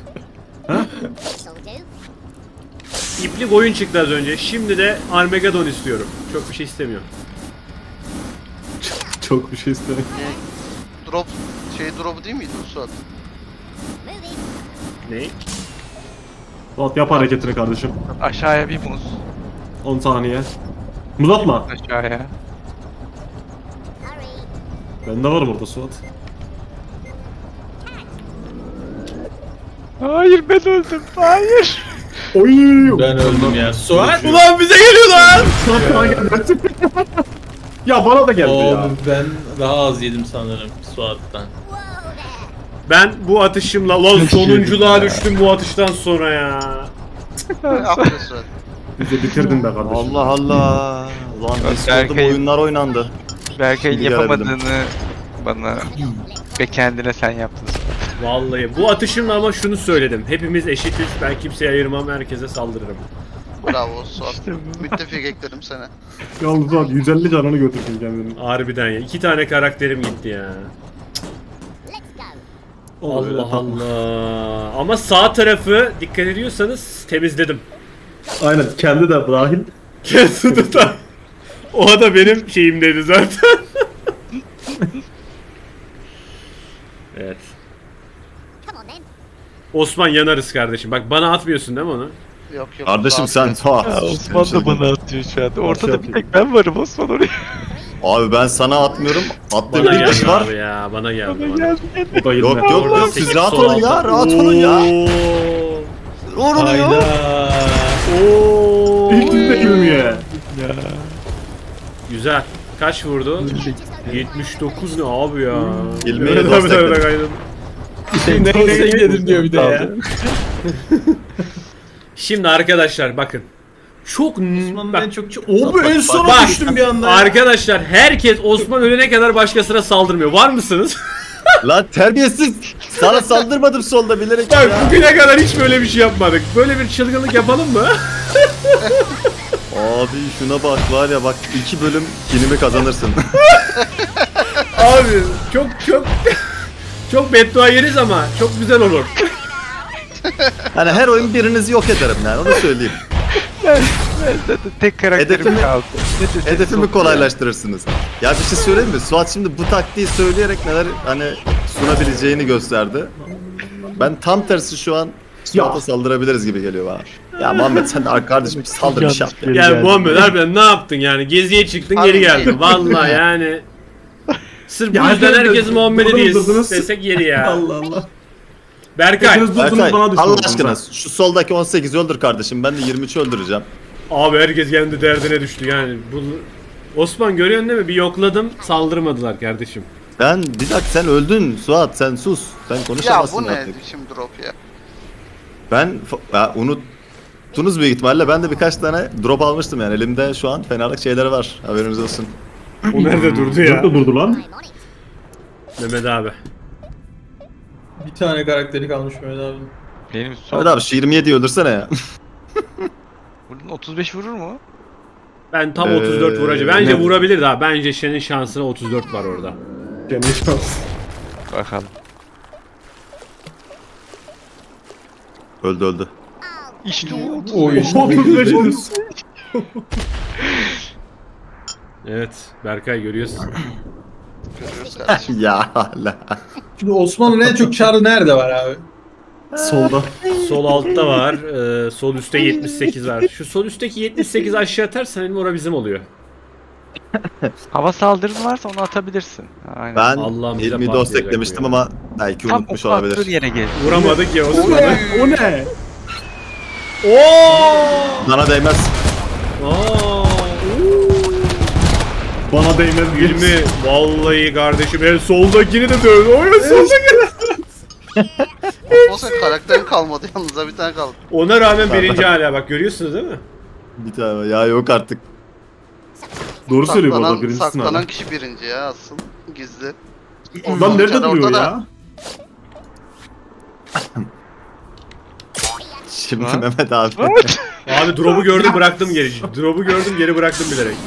İplik oyun çıktı az önce. Şimdi de Armageddon istiyorum. Çok bir şey istemiyorum. Çok bir şey istemiyorum. Drop değil miydi o Suat? Ne? Suat yap hareketini kardeşim. aşağıya bir muz. 10 saniye. Uzatma. Aşağıya. Bende var burada Suat. Hayır ben öldüm. Hayır. Oy. Ben öldüm ya. Suat! Ulan bize geliyor lan! Suat bana geldi. Ya bana da geldi ya. Oğlum ben daha az yedim sanırım Suat'tan. Ben bu atışımla lan sonunculuğa düştüm bu atıştan sonra ya. Ah be Suat. Bizi bitirdin be kardeşim. Allah Allah. Ulan Discord'da bu oyunlar oynandı. Berkay'ın Şimdi yapamadığını bana ve kendine sen yaptın. Vallahi bu atışımla ama şunu söyledim. Hepimiz eşitiz. Ben kimseye ayırmam. Herkese saldırırım. Bravo Suat. Müttefik ekledim sana. Yalnız Suat 150 canını götürdün kendini. Harbiden ya. 2 tane karakterim gitti ya. Öyle, Allah tamam. Allah. Ama sağ tarafı dikkat ediyorsanız temizledim. Aynen kendi de dahil. Kesin da. O da benim şeyimdeydi zaten. Evet. Osman yanarız kardeşim. Bak bana atmıyorsun değil mi onu? Yok yok. Kardeşim Suat. sen Suat. Osman da bana atıyor şu anda. Ortada bir tek ben varım Osman oraya. Abi ben sana atmıyorum. Attığım Bana bir kişi geldi var. abi ya. Bana geldi. Bana Bana. geldi. O da Yok yine. yok Orada yok siz sekiz rahat sol olun ya. altı. Rahat olun ya. Oo. Oluyor. Hayda. Oo. İlk de gülmüyor. Güzel. Kaç vurdu? 79 ne abi ya? İlmiye Evet, dost tabii, tabii, ekledim. kaydım. Neyse dedim diyor bir de ya. Şimdi arkadaşlar bakın. Çok Osman'ın bak, en çok... O en sona bak, düştüm bir anda. Ya. arkadaşlar herkes Osman ölene kadar başkasına saldırmıyor. Var mısınız? Lan terbiyesiz. Sana saldırmadım solda bilerek Bak ya. bugüne kadar hiç böyle bir şey yapmadık. Böyle bir çılgınlık yapalım mı? Abi şuna bak var ya bak 2 bölüm kinimi kazanırsın. Abi çok beddua yeriz ama çok güzel olur. Hani her oyun birinizi yok ederim yani onu söyleyeyim. Tek karakterim Hedefimi- kaldı. Hedefimi kolaylaştırırsınız. Ya bir şey söyleyeyim mi? Suat şimdi bu taktiği söyleyerek neler hani sunabileceğini gösterdi. Ben tam tersi şu an Suat'a saldırabiliriz gibi geliyor bana. Ya Muhammed sen de kardeşim bir saldır bir şey yap. Yani Muhammed harbiden ne yaptın yani? Geziye çıktın geri geldin. Vallahi yani. Sırf bu Ya yüzden hepiniz herkes Muhammed'i durdunuz, değil durdunuz. desek yeri ya. Allah Allah. Berkay. Hepiniz durdunuz Berkay, bana düştünüz. Allah aşkına şu soldaki 18'i öldür kardeşim. Ben de 23'ü öldüreceğim. Abi herkes kendi derdine düştü yani. Osman görüyorsun değil mi? Bir yokladım saldırmadılar kardeşim. Ben bir dakika sen öldün Suat sen sus. Sen Ya konuşamazsın bu ne artık. biçim drop ya? Ben unuttunuz büyük ihtimalle. Ben de birkaç tane drop almıştım yani. Elimde şu an fenalık şeyleri var. Haberiniz olsun. O nerede durdu ya? Nerede durdu lan? Mehmet abi. Bir tane karakteri kalmış Mehmet abi. Benim Hadi son... abi şu 27'yi öldürsene ya. Buradan 35 vurur mu? Ben tam 34 vuracağım. Bence ne? vurabilir daha. Bence senin şansına 34 var orada. Kendi şans. Bakalım. Öldü. İşte o. O işte. 35 düz. Evet Berkay görüyorsun. Görüyoruz kardeşim. Ya hala. Şimdi Osman'ın en çok çarı nerede var abi? Solda. Sol altta var. Sol üstte 78 var. Şu sol üstteki 78 aşağı atarsan benim ora bizim oluyor. Hava saldırın varsa onu atabilirsin. Aynen. Ben Allah'ım bize 20 dost patlayacak eklemiştim bu ya. ama belki Tam unutmuş o attığın olabilir. yere gel. Vuramadık ya Osman'ı. O ne? Oo! Bana değmez. Aa! Bana değmez. 20. Vallahi kardeşim en soldakini de dövdü. O en soldakini. O sen karakterin kalmadı yalnız ha bir tane kaldı. Ona rağmen birinci hala bak görüyorsunuz değil mi? Bir tane ya yok artık. Doğru söylüyor bu arada birincisin Saklanan hala. kişi birinci ya asıl gizli. Lan nerede Çar duruyor ortada. ya? Şimdi Lan. Mehmet abi. Abi drop'u gördüm bıraktım geri. Drop'u gördüm geri bıraktım bilerek.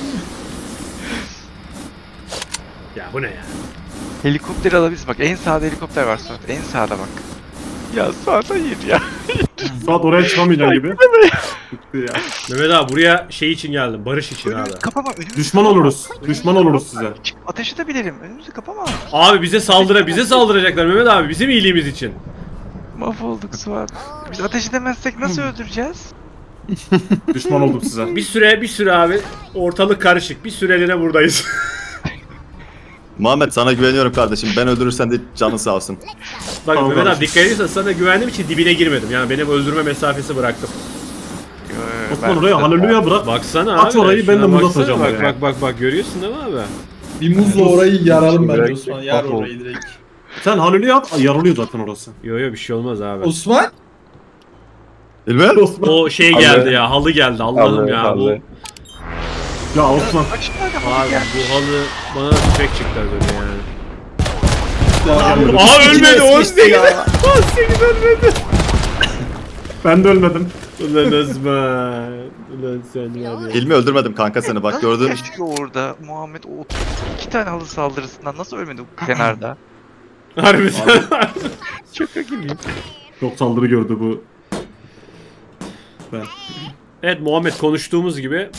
Ya bu ne ya? Helikopter alabiliriz. Bak en sağda helikopter var Suat. En sağda bak. Ya Suat hayır ya. Suat oraya çıkamayacaksın gibi. Bitti ya. Mehmet abi buraya şey için geldim. Barış için abi. Önümüzü kapama. Önümüzü Düşman oluruz. Düşman oluruz size. Ateş edebilirim. Önümüzü kapama. Abi bize saldıracaklar Mehmet abi bizim iyiliğimiz için. Mahvolduk Suat. Biz ateş edemezsek nasıl öldüreceğiz? Düşman olduk size. Bir süre abi ortalık karışık. Bir süreliğine buradayız. Muhammed sana güveniyorum kardeşim. Ben öldürürsen de canın sağ olsun. Bak Tamam Mehmet abi kardeşim. dikkat ediyorsan sana güvendiğim için dibine girmedim. Yani benim öldürme mesafesi bıraktım. Osman oraya haleluya bırak. Baksana Aç abi. orayı, ben de şuna muz baksana. atacağım oraya. Bak görüyorsun değil mi abi? Bir muzla orayı yaralım bence Direkt Osman. Yar mahvolduk. orayı direkt. Sen haleluya at. Yarılıyor zaten orası. Yo bir şey olmaz abi. Osman? İlmer? Osman. O şey geldi ya halı geldi Allah'ım ya. Bu, Ya Osman. abi bu halı bana tüfek çıktı az önce yani. Ya, Aa ölmedi 18. Ya. 18 ölmedi. Ben de ölmedim. Ulan Osman. Ulan sen var ya. İlmi öldürmedim kanka seni bak gördün. Keşke orada Muhammed o 2 tane halı saldırısından nasıl ölmedi kenarda? Harbiden. Şaka gibiyim. Çok saldırı gördü bu. Ben. Evet Muhammed konuştuğumuz gibi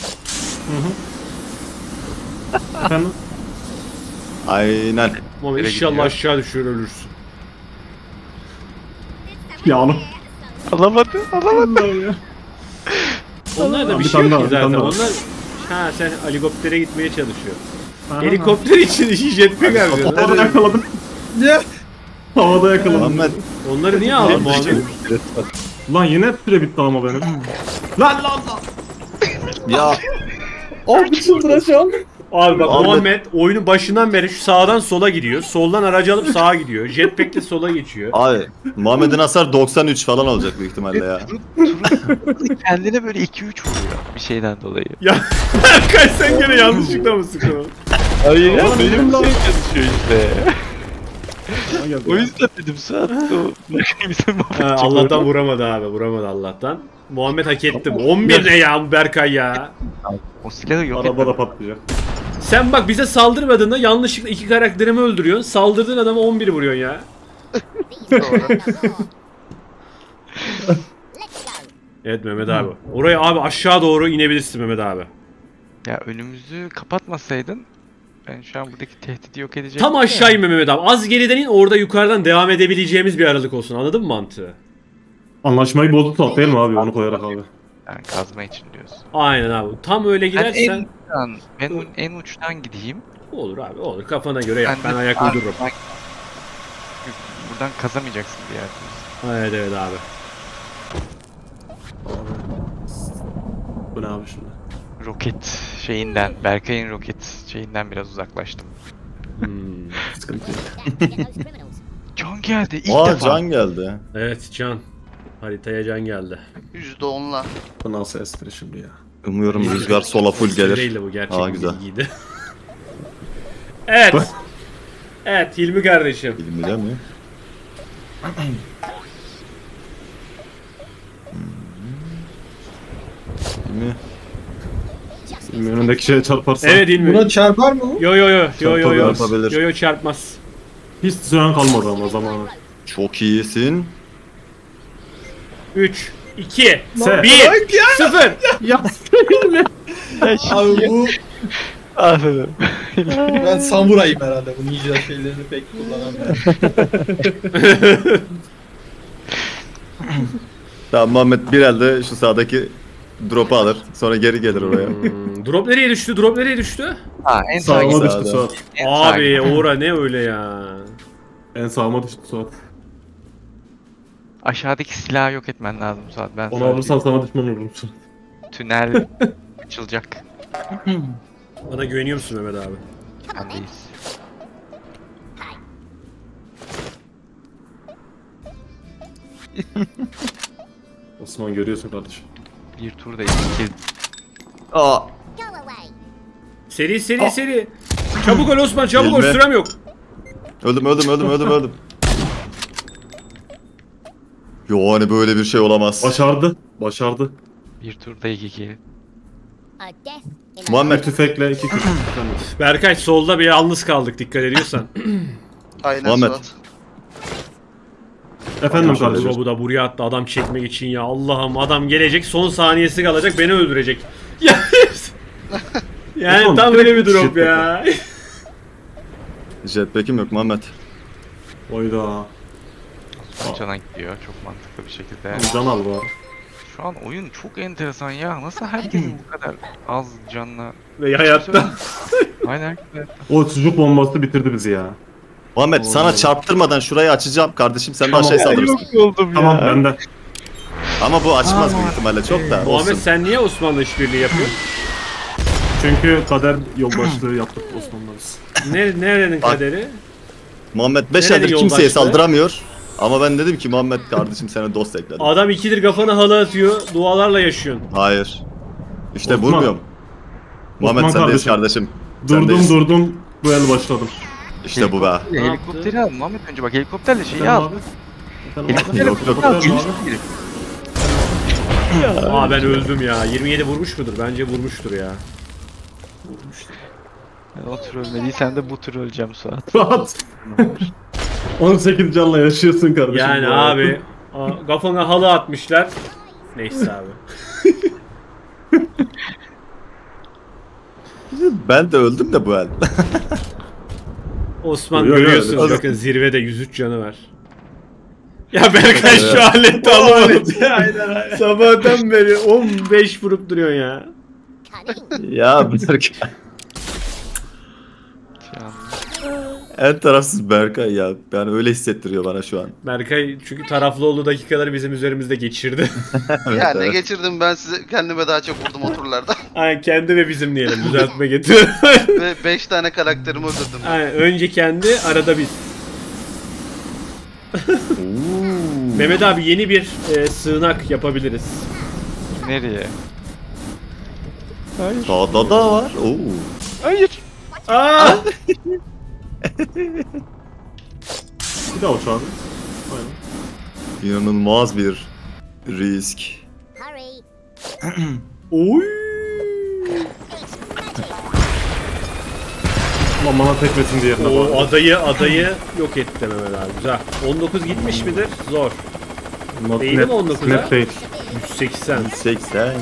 Efendim? Aynen. Muhammed Nereye inşallah gidiyor? aşağı düşür ölürsün. Ya oğlum. Alamadı. Ya. Onlar da bir Bir şey tane yok daha, ki bir tane zaten. daha. Onlar ha sen helikoptere gitmeye çalışıyor. Helikopter için jetpack harcıyor. Havada yakaladım. Ya. Havada yakaladım. Muhammed. Onları niye aldın Muhammed? Lan yine süre bitti ama benim. Lan. Ya Abi çıldıracağım. Abi bak Muhammed- Muhammed oyunun başından beri şu sağdan sola gidiyor. Soldan aracı alıp sağa gidiyor. Jetpack'le sola geçiyor. Abi Muhammed'in hasar 93 falan olacak büyük ihtimalle ya. Kendine böyle 2-3 vuruyor bir şeyden dolayı. Ya kaç sen gene yanlışlıkla mı sıkıyorsun? Hayır ya Oğlum, benim benim şey lan. çalışıyor işte. O yüzden dedim Suat o bizim Allah'tan vuramadı abi. Vuramadı Allah'tan. Muhammed hak ettim. 11 ne ya bu Berkay ya? O silahı yok Araba da etmem. patlayacak. Sen bak bize saldırmadığında yanlışlıkla 2 karakterimi öldürüyorsun. Saldırdığın adama 11 vuruyorsun ya. Evet Mehmet abi. Oraya abi aşağı doğru inebilirsin Mehmet abi. Ya önümüzü kapatmasaydın ben şu an buradaki tehdidi yok edecektim. Tam aşağı inme Mehmet abi. Az geriden in, orada yukarıdan devam edebileceğimiz bir aralık olsun. Anladın mı mantığı? Anlaşmayı bozdu Suat değil mi abi onu koyarak abi? Yani kazma için diyorsun. Aynen abi. Tam öyle gidersen Ben en uçtan gideyim. olur abi olur. Kafana göre yap. Ben de ayak uydururum. Buradan kazamayacaksın bir yerde. Evet evet abi. Bu ne abi şimdi? Roket şeyinden, Berkay'ın roket şeyinden biraz uzaklaştım. Sıkıntı yok. Can geldi ilk Aa defa. Can geldi. Evet Can. Haritaya Can geldi. %10'la. Bu nasıl espri şimdi ya? Umuyorum rüzgar sola full gelir. Değildi bu gerçek Aa, bir güzel. bilgiydi. Evet. Evet Hilmi kardeşim. Bilmiyor mi? Hilmi. Şimdi önündeki şeye çarparsa Evet Hilmi. Buna çarpar mı bu? Yo yo yo yo yo yo. Çarpabilir. Yo yo çarpmaz. hiç süren kalmadı ama zamanı. Çok iyisin. 3 2 Sen- 1 0. Ya Abi bu Aferin. ben samurayım herhalde. Bu ninja şeylerini pek kullanamıyorum. Tamam Muhammed bir elde şu sağdaki drop'u alır. Sonra geri gelir oraya. Drop nereye düştü? Drop nereye düştü? Ha en sağa sağıma git. düştü Sağda. Suat. En sağa Abi git. Uğra ne öyle ya? En sağıma düştü Suat. Aşağıdaki silahı yok etmen lazım Suat. Ben Onu sana alırsan sana düşman olurum Suat. tünel açılacak. Bana güveniyor musun Mehmet abi? Bendeyiz. Osman görüyorsun kardeşim. Bir turda iki kez. Aa. Seri seri seri. Çabuk ol Osman çabuk ol Hilmi. sürem yok. Öldüm. Yo hani böyle bir şey olamaz. Başardı. Bir turda iki kill. Muhammed Bir tüfekle 2 kişi. Berkay solda bir yalnız kaldık dikkat ediyorsan. Aynen Muhammed. Suat. Efendim kardeşim. Bu da buraya attı adam çekmek için ya. Allah'ım adam gelecek son saniyesi kalacak beni öldürecek. Ya. Yani Oğlum, tam öyle bir direkt drop ya. jetpack'im yok Muhammed. Oyda. Cana gidiyor çok mantıklı bir şekilde. Can al bu. Şu an oyun çok enteresan ya. Nasıl herkesin bu kadar az canla... Ve hayatta. Aynen. O sucuk bombası bitirdi bizi ya. Muhammed sana çarptırmadan şurayı açacağım kardeşim sen de Tamam. aşağıya saldırırsın. oldum Tamam bende. Ama bu açmaz büyük ihtimalle çok da Muhammed olsun. sen niye Osman'la işbirliği yapıyorsun? Çünkü kader yoldaşlığı yaptık Osman'la biz. Nerenin Bak. kaderi? Muhammed 5 Nerede aydır kimseye yoldaşlığı? saldıramıyor. Ama ben dedim ki Muhammed kardeşim sana dost ekledim. Adam ikidir kafana halı atıyor, dualarla yaşıyorsun. Hayır. İşte Osman. vurmuyorum. Muhammed Osman sendeyiz kardeşim. kardeşim. Sendeyiz. Durdum. Bu el başladım. İşte bu be. Helikopteri al Muhammed önce bak helikopterle şeyi Efendim al. abi? Helikopterle Yok, yok. al. Helikopter Geliştir. Aa ben öldüm ya. 27 vurmuş mudur? Bence vurmuştur ya. Ben o tur ölmediysen de bu tur öleceğim Suat. Rahat. 18 canla yaşıyorsun kardeşim. Yani bu abi kafana halı atmışlar. Neyse abi. Ben de öldüm de bu el. Osman Yok, yok, görüyorsunuz öyle. bakın zirvede 103 canı var. Ya Berkay şu aleti alamadım. Aynen. Sabahtan beri 15 vurup duruyor ya. Ya Berk. En tarafsız Berkay ya. Yani öyle hissettiriyor bana şu an. Berkay çünkü taraflı olduğu dakikaları bizim üzerimizde geçirdi. Ya ne evet. geçirdim ben size, kendime daha çok vurdum o turlarda. Aynen kendi ve bizim diyelim düzeltme getir. Ve 5 tane karakterimi öldürdüm. Aynen önce kendi arada biz. Mehmet abi yeni bir sığınak yapabiliriz. Nereye? Hayır. Dağda da var. Oo. Hayır. Aa! Bir daha uç abi. Aynen. İnanılmaz bir risk. Oy! Ulan bana tekmesin diğerine O bak. adayı yok etti Mehmet abi. Güzel. 19 gitmiş midir? Zor. Değil mi 19'a? Net değil. 180. 80.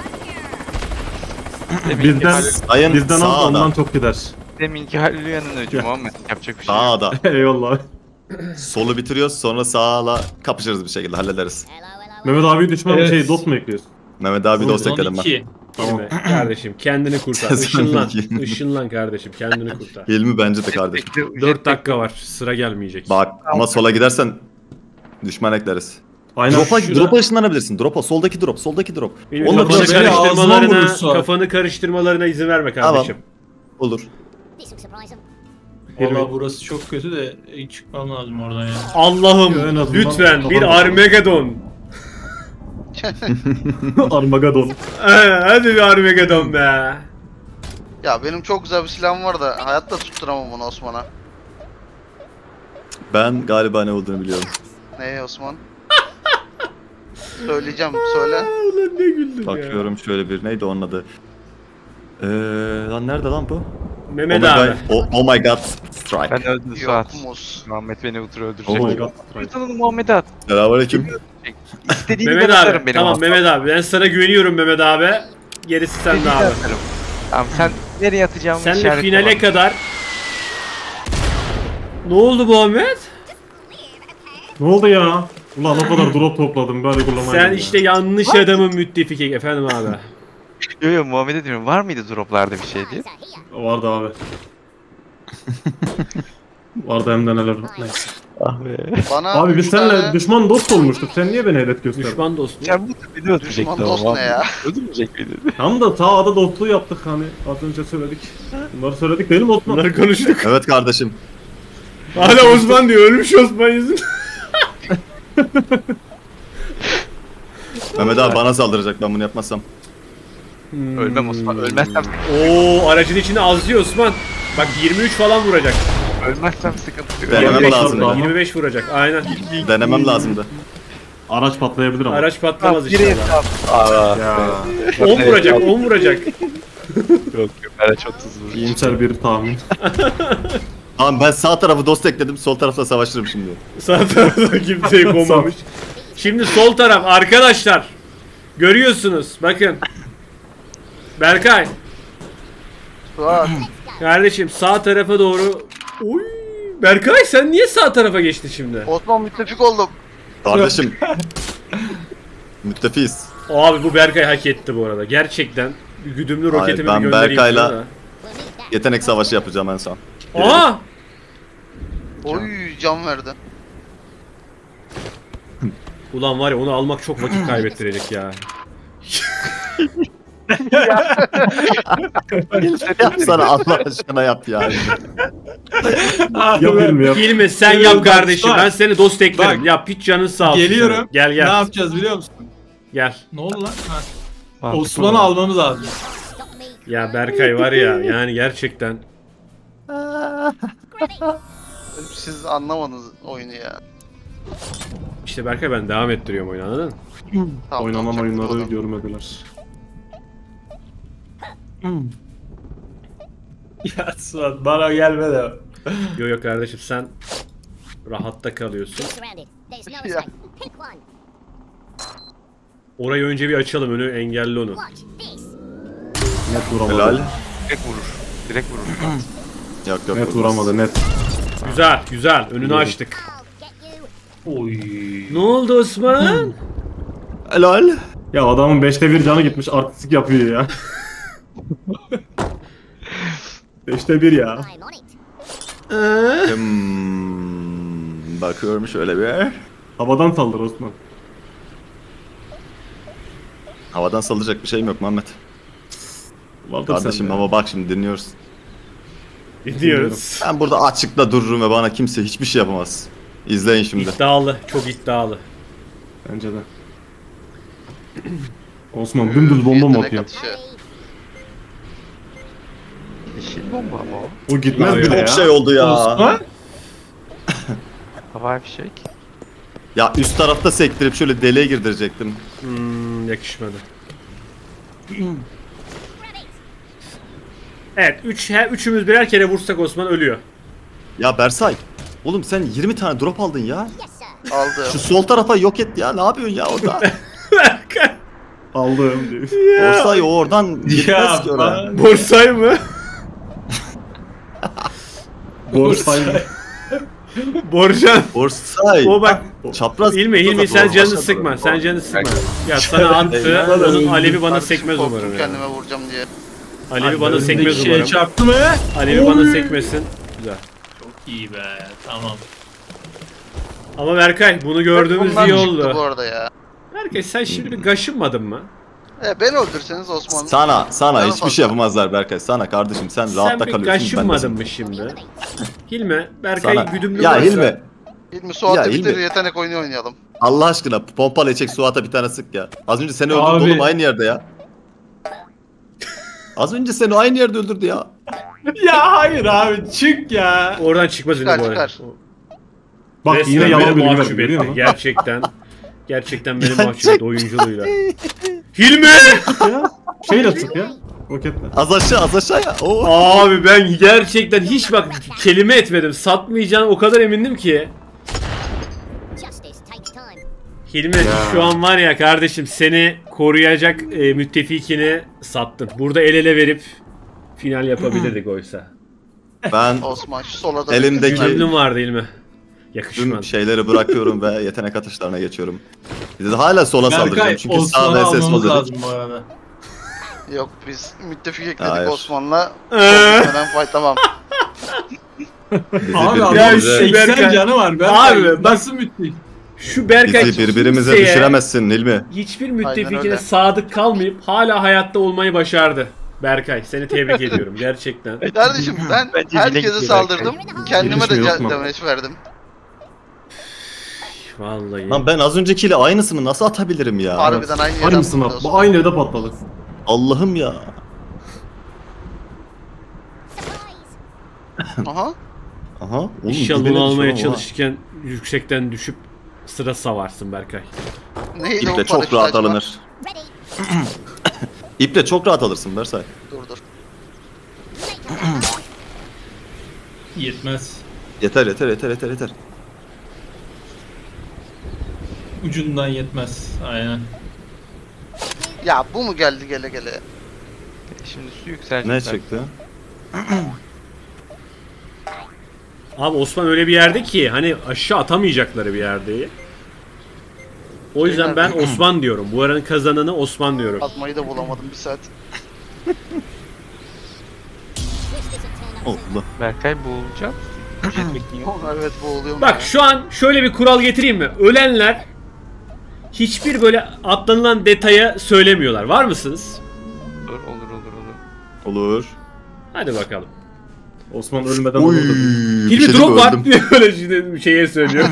Bizden, Sayın bizden az sağda. ondan çok gider. Deminki Hallelujah'nın öcü Muhammed. Yapacak bir şey yok. Sağda. Eyvallah. Solu bitiriyoruz sonra sağla kapışırız bir şekilde hallederiz. Mehmet abi düşman Evet. şey dost mu ekliyorsun? Mehmet abi dost Son ekledim ben. 2. Tamam. Hilmi, kardeşim kendini kurtar. Sezon Işınlan. iki. Işınlan kardeşim kendini kurtar. Hilmi bence de kardeşim. 4 dakika var. Sıra gelmeyecek. Bak ama sola gidersen düşman ekleriz. Aynen. Drop'a ışınlanabilirsin. Soldaki drop. Benim Onunla bir kafanı şey beni ağzıma karıştırmalarına, vurursa. kafanı karıştırmalarına izin verme kardeşim. olur. Valla burası çok kötü de çıkmam lazım oradan ya. Allah'ım En azından lütfen bir kafam- Armageddon. Armageddon. Hadi bir Armageddon be. Ya benim çok güzel bir silahım var da hayatta tutturamam onu Osman'a. Ben galiba ne olduğunu biliyorum. Ne Osman? Söyleyeceğim söyle. Ulan ne güldüm ya. Bakıyorum şöyle bir neydi onun adı? Lan nerede lan bu? Mehmet oh my abi. God, oh my God Strike. Ben öldüm Suat. Yok mus. Muhammed beni öldürecek. Oh my God. Fırtınanı Muhammed'e at. Selamünaleyküm. İstediğini Mehmet ben atarım abi. benim Tamam aslanım. Mehmet abi. Ben sana güveniyorum Mehmet abi. Gerisi sende İstediğini abi. atarım. Tamam sen nereye atacağımı Senle işaretle finale bana. kadar. Ne oldu Muhammed? Ne oldu ya? Ulan o kadar drop topladım böyle kullanmayı. Sen işte yanlış adamın müttefiki efendim abi. Yo yo Muhammed'e diyorum var mıydı droplarda bir şey diye. Vardı abi. Vardı hem de neler. Neyse. Ah be. Bana Abi biz üç seninle tane düşman dost olmuştuk. Sen niye beni hedef gösterdin? Düşman dostu. Sen bu beni öldürecektin düşman ama dost ne Muhammed. ya? Öldürmeyecek miydin? Tam da sağda dostluğu yaptık hani. Az önce söyledik. Bunları söyledik değil mi Osman? Bunları konuştuk. Evet kardeşim. Hala Osman diyor. Ölmüş Osman yüzünden. Mehmet abi bana saldıracak ben bunu yapmazsam. Ölmem Osman. Ölmezsem Oo aracın içinde azlıyor Osman. Bak 23 falan vuracak. ölmezsem sıkıntı yok. Denemem 25 lazım. vuracak, ama. 25 vuracak. Aynen. Denemem lazımdı. Araç patlayabilir ama. Araç patlamaz Biri inşallah. Aa. Ya. 10 vuracak, 10 vuracak. Yok yok. Araç 30 vurur. İyimser bir tahmin. Tamam ben sağ tarafı dost ekledim sol tarafta savaşırım şimdi. Sağ tarafta kimseyi konmamış. Şimdi sol taraf arkadaşlar. Görüyorsunuz bakın. Berkay. Suat. Kardeşim sağ tarafa doğru. Uy. Berkay sen niye sağ tarafa geçtin şimdi? Osman müttefik oldum. Kardeşim. Müttefiyiz. Abi bu Berkay hak etti bu arada. Gerçekten güdümlü roketimi ben göndereyim. Berkay'la- sana da. Yetenek savaşı yapacağım en son. Aa! Oy can verdi. Ulan var ya onu almak çok vakit kaybettirecek ya. Yap sana Allah aşkına yap yani. Yapayım ya. Hilmi sen Evet, yap bak, kardeşim. bak. Ben seni dost eklerim. Bak. Yap hiç canın sağ olsun. Geliyorum. senin. Gel Ne gel. yapacağız biliyor musun? Gel. Ne oldu lan? Ha. Mantıklı Osman'ı mı? almamız lazım. Ya Berkay var ya yani gerçekten. Siz anlamadınız oyunu ya. İşte Berkay ben devam ettiriyorum oyunu anladın mı? Tamam, Oynanan tamam, oyunları oğlum. görmediler. Ya Suat bana gelme de. Yo yo kardeşim sen rahatta kalıyorsun. Ya. Orayı önce bir açalım önü engelle onu. Net vuramadı. Helal. Direkt vurur. Direkt vurur. Yok yok. Net vuramadı net. Güzel güzel önünü açtık. Oy. Ne oldu Osman? Helal. Ya adamın 5'te 1 canı gitmiş artistik yapıyor ya. 5'te 1 ya. Bakıyorum şöyle bir. Havadan saldır Osman. Havadan salacak bir şeyim yok Muhammed. Vardır Kardeşim sende. ama bak şimdi dinliyoruz. Gidiyoruz. Ben burada açıkta dururum ve bana kimse hiçbir şey yapamaz. İzleyin şimdi. İddialı. Çok iddialı. Bence de. Osman dümdüz bomba mı Yetenek atıyor? atışı. Yeşil bomba mı o? O gitmez Abi, bile ya. Çok şey oldu ya. Osman. Havai fişek. Ya üst tarafta sektirip şöyle deliğe girdirecektim. Yakışmadı. Evet, üçümüz birer kere vursak Osman ölüyor. Ya Bersay. Oğlum sen 20 tane drop aldın ya. Aldım. Şu sol tarafa yok et ya. Ne yapıyorsun ya orada? Aldım diyor. Bersay o oradan gitmez ki oraya. Borsay mı? Borsay. Borcan. Bersay. O bak. Çapraz. Hilmi sen Doğru canını başladı. sıkma. Sen canını sıkma. Ya sana attı. Onun alevi bana Kardeşim, sekmez korktum umarım ya. kendime vuracağım diye. Alevi bana sekmez Önündeki şeye umarım. çarptı mı? Alevi bana sekmesin. Güzel. Çok iyi be. Tamam. Ama Berkay bunu gördüğümüz Bundan iyi çıktı bu oldu. arada ya. Berkay sen şimdi bir gaşınmadın mı? Beni öldürseniz Osman. Sana Canım hiçbir fazla. şey yapamazlar Berkay. Sana kardeşim sen Sen rahatta bir kalıyorsun. ben de gaşınmadın sen- mı şimdi? Hilmi, Berkay Sana. güdümlü Ya varsa- Hilmi. Hilmi Suat'la Ya, bitir Hilmi. yetenek oyunu oynayalım. Allah aşkına pompalı çek Suat'a bir tane sık ya. Az önce seni öldürdü Abi. oğlum aynı yerde ya. Az önce seni aynı yerde öldürdü ya. Ya hayır abi çık ya. Oradan çıkmaz Hilmi Çıkar, bu arada. çıkar. Bak Resmen yine yalan beni bilgi mahcup verdi görüyor etti. musun? Gerçekten. Gerçekten beni mahcup etti oyunculuğuyla. Hilmi! Ya, şeyle sık ya. Roketle. Az aşağı ya. Oo. Abi ben gerçekten hiç bak kelime etmedim. Satmayacağına o kadar emindim ki. Hilmi şu an var ya kardeşim seni koruyacak müttefikini sattın. Burada el ele verip final yapabilirdik oysa. Ben Osman şu sola da Elimdeki- Gönlüm vardı Hilmi. tüm Yakışmadı. şeyleri bırakıyorum ve yetenek atışlarına geçiyorum. Bir de hala sola saldıracağım Berkay çünkü Osman'ı sağda SS almamız dedik. lazım bu arada. Yok biz müttefik ekledik Hayır. Osman'la. Ee? Hemen fight tamam. Abi birbirimize- adam şu 80 Berkay- canı var. Berkay, Abi, bak- nasıl müthiş? Şu Berkay Bizi birbirimize kimseye- düşüremezsin Hilmi. Hiçbir Aynen müttefikine öyle. sadık kalmayıp hala hayatta olmayı başardı. Berkay seni tebrik ediyorum gerçekten. Kardeşim ben Bence bile herkese gidiyor saldırdım. Kendime de Gelişme yok mu? damage verdim. Vallahi. Lan ben az öncekiyle aynısını nasıl atabilirim ya? Harbiden aynı yerden Aynısını vurdu at. Osman. Aynı yerde patladı. Allah'ım ya. Aha. Aha. Oğlum, İnşallah dibine onu almaya düşüyorum, oha. çalışırken yüksekten düşüp sıra savarsın Berkay. Neydi o İple çok paraşüt rahat açma? alınır. İple çok rahat alırsın Bersay. Dur. Yetmez. Yeter. Ucundan yetmez. Aynen. Ya bu mu geldi gele gele? Şimdi su yükselecek. Ne çıktı? Abi Osman öyle bir yerde ki hani aşağı atamayacakları bir yerde. O yüzden ben Osman diyorum. Bu aranın kazananı Osman diyorum. Atmayı da bulamadım bir saat. Allah. Berkay boğulacak. Jetpack'in yok. Evet bu oluyor mu? Bak şu an şöyle bir kural getireyim mi? Ölenler hiçbir böyle atlanılan detaya söylemiyorlar. Var mısınız? Olur. Olur. Hadi bakalım. Osman ölmeden Oy. vurdu. Hilmi şey drop var öldüm. diye böyle şimdi şeye söylüyor.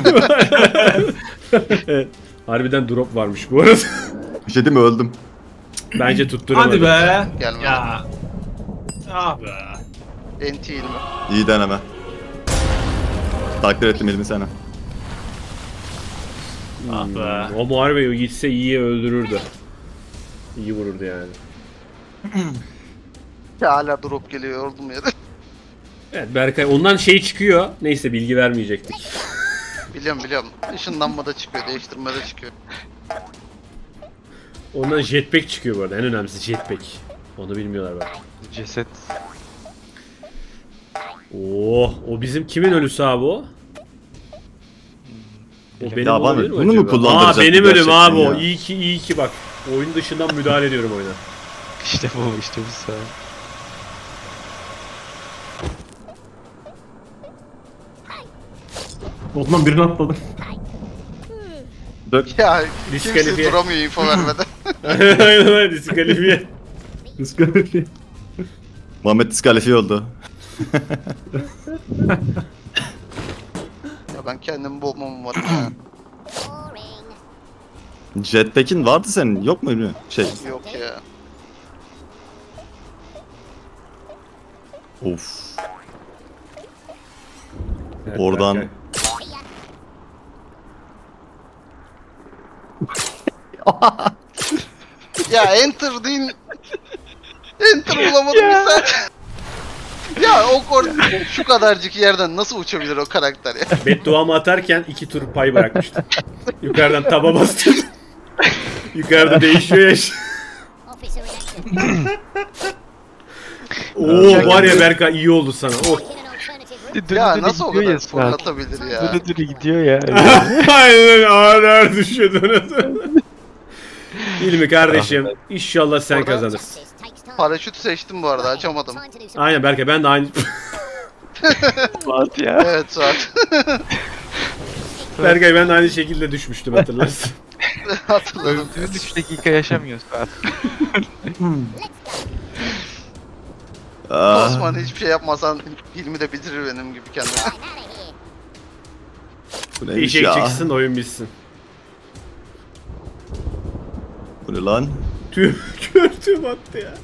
Evet, harbiden drop varmış bu arada. Bir şey değil mi öldüm. Bence tutturamadı. Hadi be. Gelmedi. Ya. Ah be. NT ilmi. İyi deneme. Takdir ettim Hilmi sana. Ah be. O muharebe gitse iyiye öldürürdü. İyi vururdu yani. Ya hala drop geliyor oldum ya. Evet Berkay ondan şey çıkıyor. Neyse bilgi vermeyecektik. Biliyorum. Işınlanma da çıkıyor, değiştirme de çıkıyor. Ondan jetpack çıkıyor bu arada. En önemlisi jetpack. Onu bilmiyorlar bak. Ceset. O bizim kimin ölüsü abi o? O benim Ya bana olabilir mi bunu mu acaba? kullandıracak Aa benim gerçekten ölüm abi o. ya? İyi ki bak. Oyun dışından müdahale ediyorum oyuna. İşte bu sağ. Osman birini atladı. Dök. Ya kimse Diskalifiye. duramıyor info vermeden. Aynen diskalifiye. Diskalifiye. Muhammed diskalifiye oldu. Ya ben kendimi boğmam umarım ya. Jetpack'in vardı senin, yok mu ünlü? Yok ya. Of. Oradan Ya enter deyin. Enter bulamadım bir saat. Ya şu kadarcık yerden nasıl uçabilir o karakter ya? Bedduamı atarken 2 tur pay bırakmıştım. Yukarıdan taba bastım. Yukarıda değişiyor ya. Oo var ya Berkay iyi oldu sana. Oh. Ya nasıl o kadar fırlatabilir ya? Dönü gidiyor ya. Aynen ağır düşüyor dönüyor. İlmi kardeşim inşallah sen Orada- kazanırsın. Paraşüt seçtim bu arada, açamadım. Aynen Berkay ben de aynı. Suat ya. Evet Suat. Berkay ben de aynı şekilde düşmüştüm hatırlarsın. Hatırladım. Öldüğün 3 dakika yaşamıyor Suat. ah, Osman hiçbir şey yapmasan Hilmi de bitirir benim gibi kendini. bu neymiş Eşek ya? çıksın oyun bitsin. Bu ne lan? Tüm körtüm attı ya.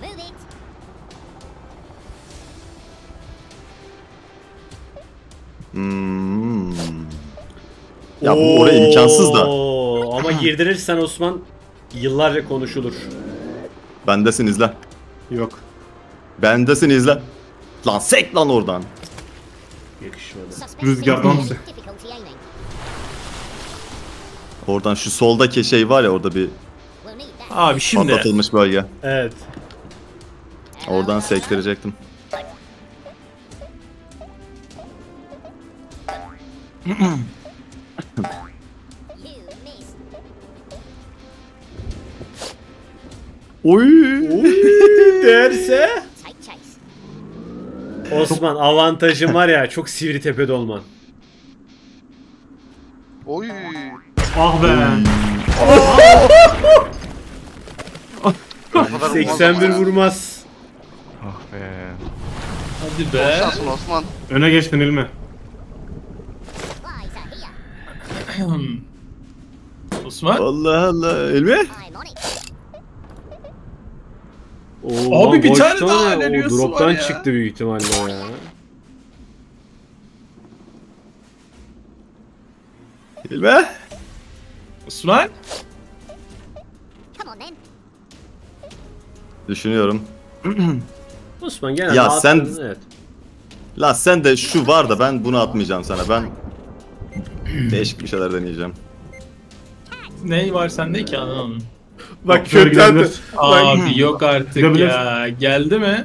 Hmm. Ya bu oraya imkansız da. Oo, ama girdirirsen Osman yıllarca konuşulur. Bendesin izle. Yok. Bendesin izle. Lan sek lan oradan. Yakışmadı. Rüzgardan Oradan şu soldaki şey var ya, orada bir Abi şimdi patlatılmış bölge. Evet. Oradan sektirecektim. Oy. Derse Osman avantajın var ya çok sivri tepede olman. Oy. Ah be. O kadar 81 vurmaz vurmaz. Ah be. hadi ama ya. be. Şansın Osman. Öne geçtin İlmi. Osman. Allah Allah. Elmi? Oo, Abi bir boş tane daha o öneriyorsun drop'tan var ya. çıktı büyük ihtimalle o ya. Elmi? Osman. Düşünüyorum. Osman gene Ya rahat- sen- evet. La sen de şu var da ben bunu atmayacağım sana. Ben değişik bir şeyler deneyeceğim. Ne var sende ki anlamadım. Bak Doktora kötü attı. gidebilir. Abi yok artık Gidebilir. ya. Geldi mi?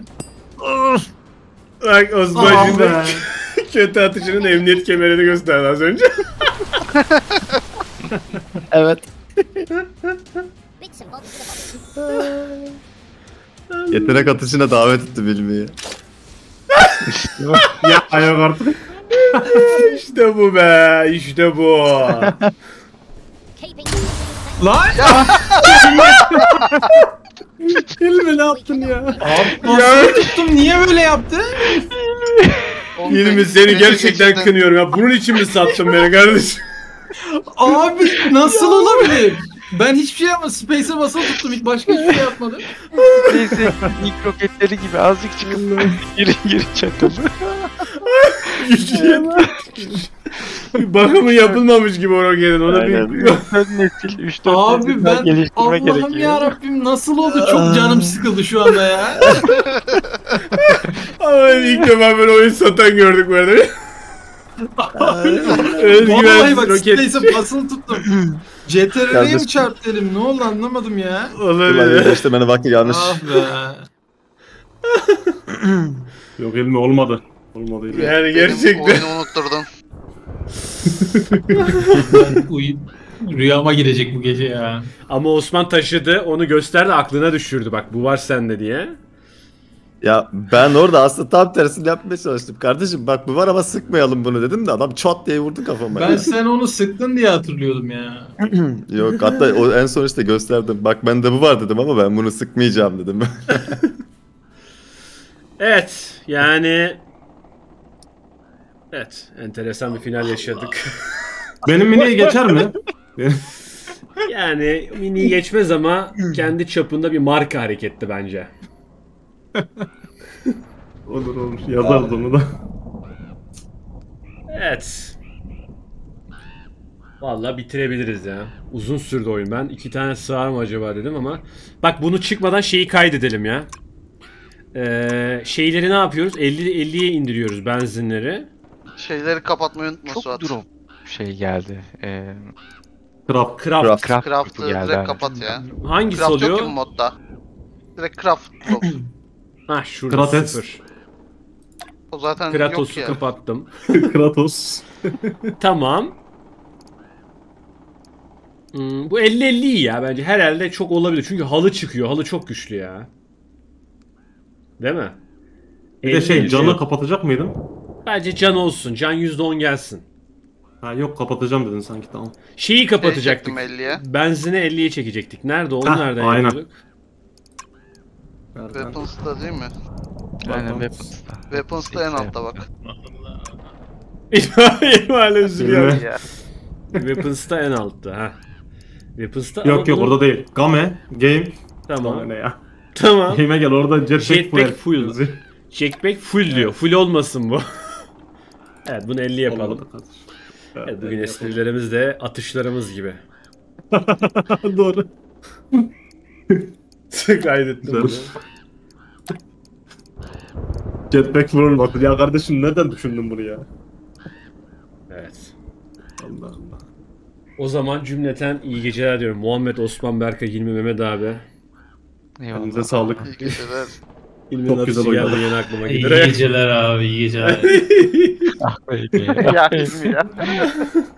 Bak Osman Ah şimdi be. kötü atışının emniyet kemerini gösterdi az önce. Evet. Yetenek atışına davet etti bilmeyi. Ya yok artık. İşte bu be, işte bu. Lan! İlmi ne yaptın ya? Abi nasıl tuttum? Niye böyle yaptı? Hilmi seni gerçekten kınıyorum ya. Bunun için mi sattın beni kardeşim? Abi nasıl olabilir? Ben hiçbir şey yapmadım. Space'e basılı tuttum. Hiç başka hiçbir şey yapmadım. Neyse ilk roketleri gibi azıcık çıkıp geri çakıldı. Bakımı yapılmamış gibi o roketin. Ona bir... Ön nesil 3-4 Abi nesil daha ben geliştirme Allah'ım gerekiyor. yarabbim nasıl oldu? Çok canım sıkıldı şu anda ya. Ama ilk defa böyle oyun satan gördük böyle. Vallahi bak roket. Space'e basılı tuttum. CTRL'ye mi Kardeşim. çarptı elim? Ne oldu anlamadım ya. Olabilir. İşte bana vakti gelmiş. Ah be. Yok İlmi olmadı. Olmadı İlmi. Yani Benim gerçekten. oyunu unutturdun. Rüyama girecek bu gece ya. Ama Osman taşıdı, onu gösterdi, aklına düşürdü. Bak bu var sende diye. Ya ben orada aslında tam tersini yapmaya çalıştım. Kardeşim bak bu var ama sıkmayalım bunu dedim de adam çat diye vurdu kafama. Ben sen onu sıktın diye hatırlıyordum ya. Yok hatta o en son işte gösterdim. Bak bende bu var dedim ama ben bunu sıkmayacağım dedim. Evet yani... Evet enteresan bir final yaşadık. Benim miniye geçer mi? Yani mini geçmez ama kendi çapında bir marka hareketti bence. Olur olur. Yazarız onu da. Evet. Vallahi bitirebiliriz ya. Uzun sürdü oyun. Ben 2 tane sığar mı acaba dedim ama. Bak bunu çıkmadan şeyi kaydedelim ya. Şeyleri ne yapıyoruz? 50'ye indiriyoruz benzinleri. Şeyleri kapatmayı unutma Çok Suat. durum geldi. Craft. Craft. Craft'ı geldi direkt abi. kapat ya. Hangisi Craft yok oluyor? ki bu modda. Direkt craft yok. Ha şurada Kratos. 0. O zaten Kratos'u yok ya. kapattım. Kratos. Tamam. Bu 50-50 iyi ya bence. Herhalde çok olabilir. Çünkü halı çıkıyor. Halı çok güçlü ya. Değil mi? Bir de şey 50-50. canı kapatacak mıydın? Bence can olsun. Can %10 gelsin. Ha yok kapatacağım dedin sanki tamam. Şeyi kapatacaktık. çektim 50'ye. Benzine 50'ye çekecektik. Nerede o? Heh, Nereden aynen. yapıyorduk? Weapons'ta değil mi? Aynen Tamam. Weapons'ta. Weapons'ta en altta bak. Benim hala üzülüyorum. Yürü. Ya. Weapons'ta en altta. Ha. Weapons'ta Yok yok bunu- orada değil. Game. Game. Tamam. Ne ya? Tamam. Game'e gel orada Jetpack full. yazıyor. Jackpack full diyor. Full olmasın bu. Evet bunu 50 yapalım. Olmadı kardeşim. Evet, bugün esprilerimiz de atışlarımız gibi. Doğru. Kaydettim Güzel. bunu. Jetpack full bakın ya kardeşim neden düşündün bunu ya? Evet. Allah Allah. O zaman cümleten iyi geceler diyorum. Muhammed, Osman, Berkay, Hilmi, Mehmet abi. Eyvallah. Elinize sağlık. İyi geceler. Hilmi'nin Çok güzel atışı geldi oynadı. yine aklıma İyi gider. geceler abi, iyi geceler. Peki. Ya bilmiyorum ya.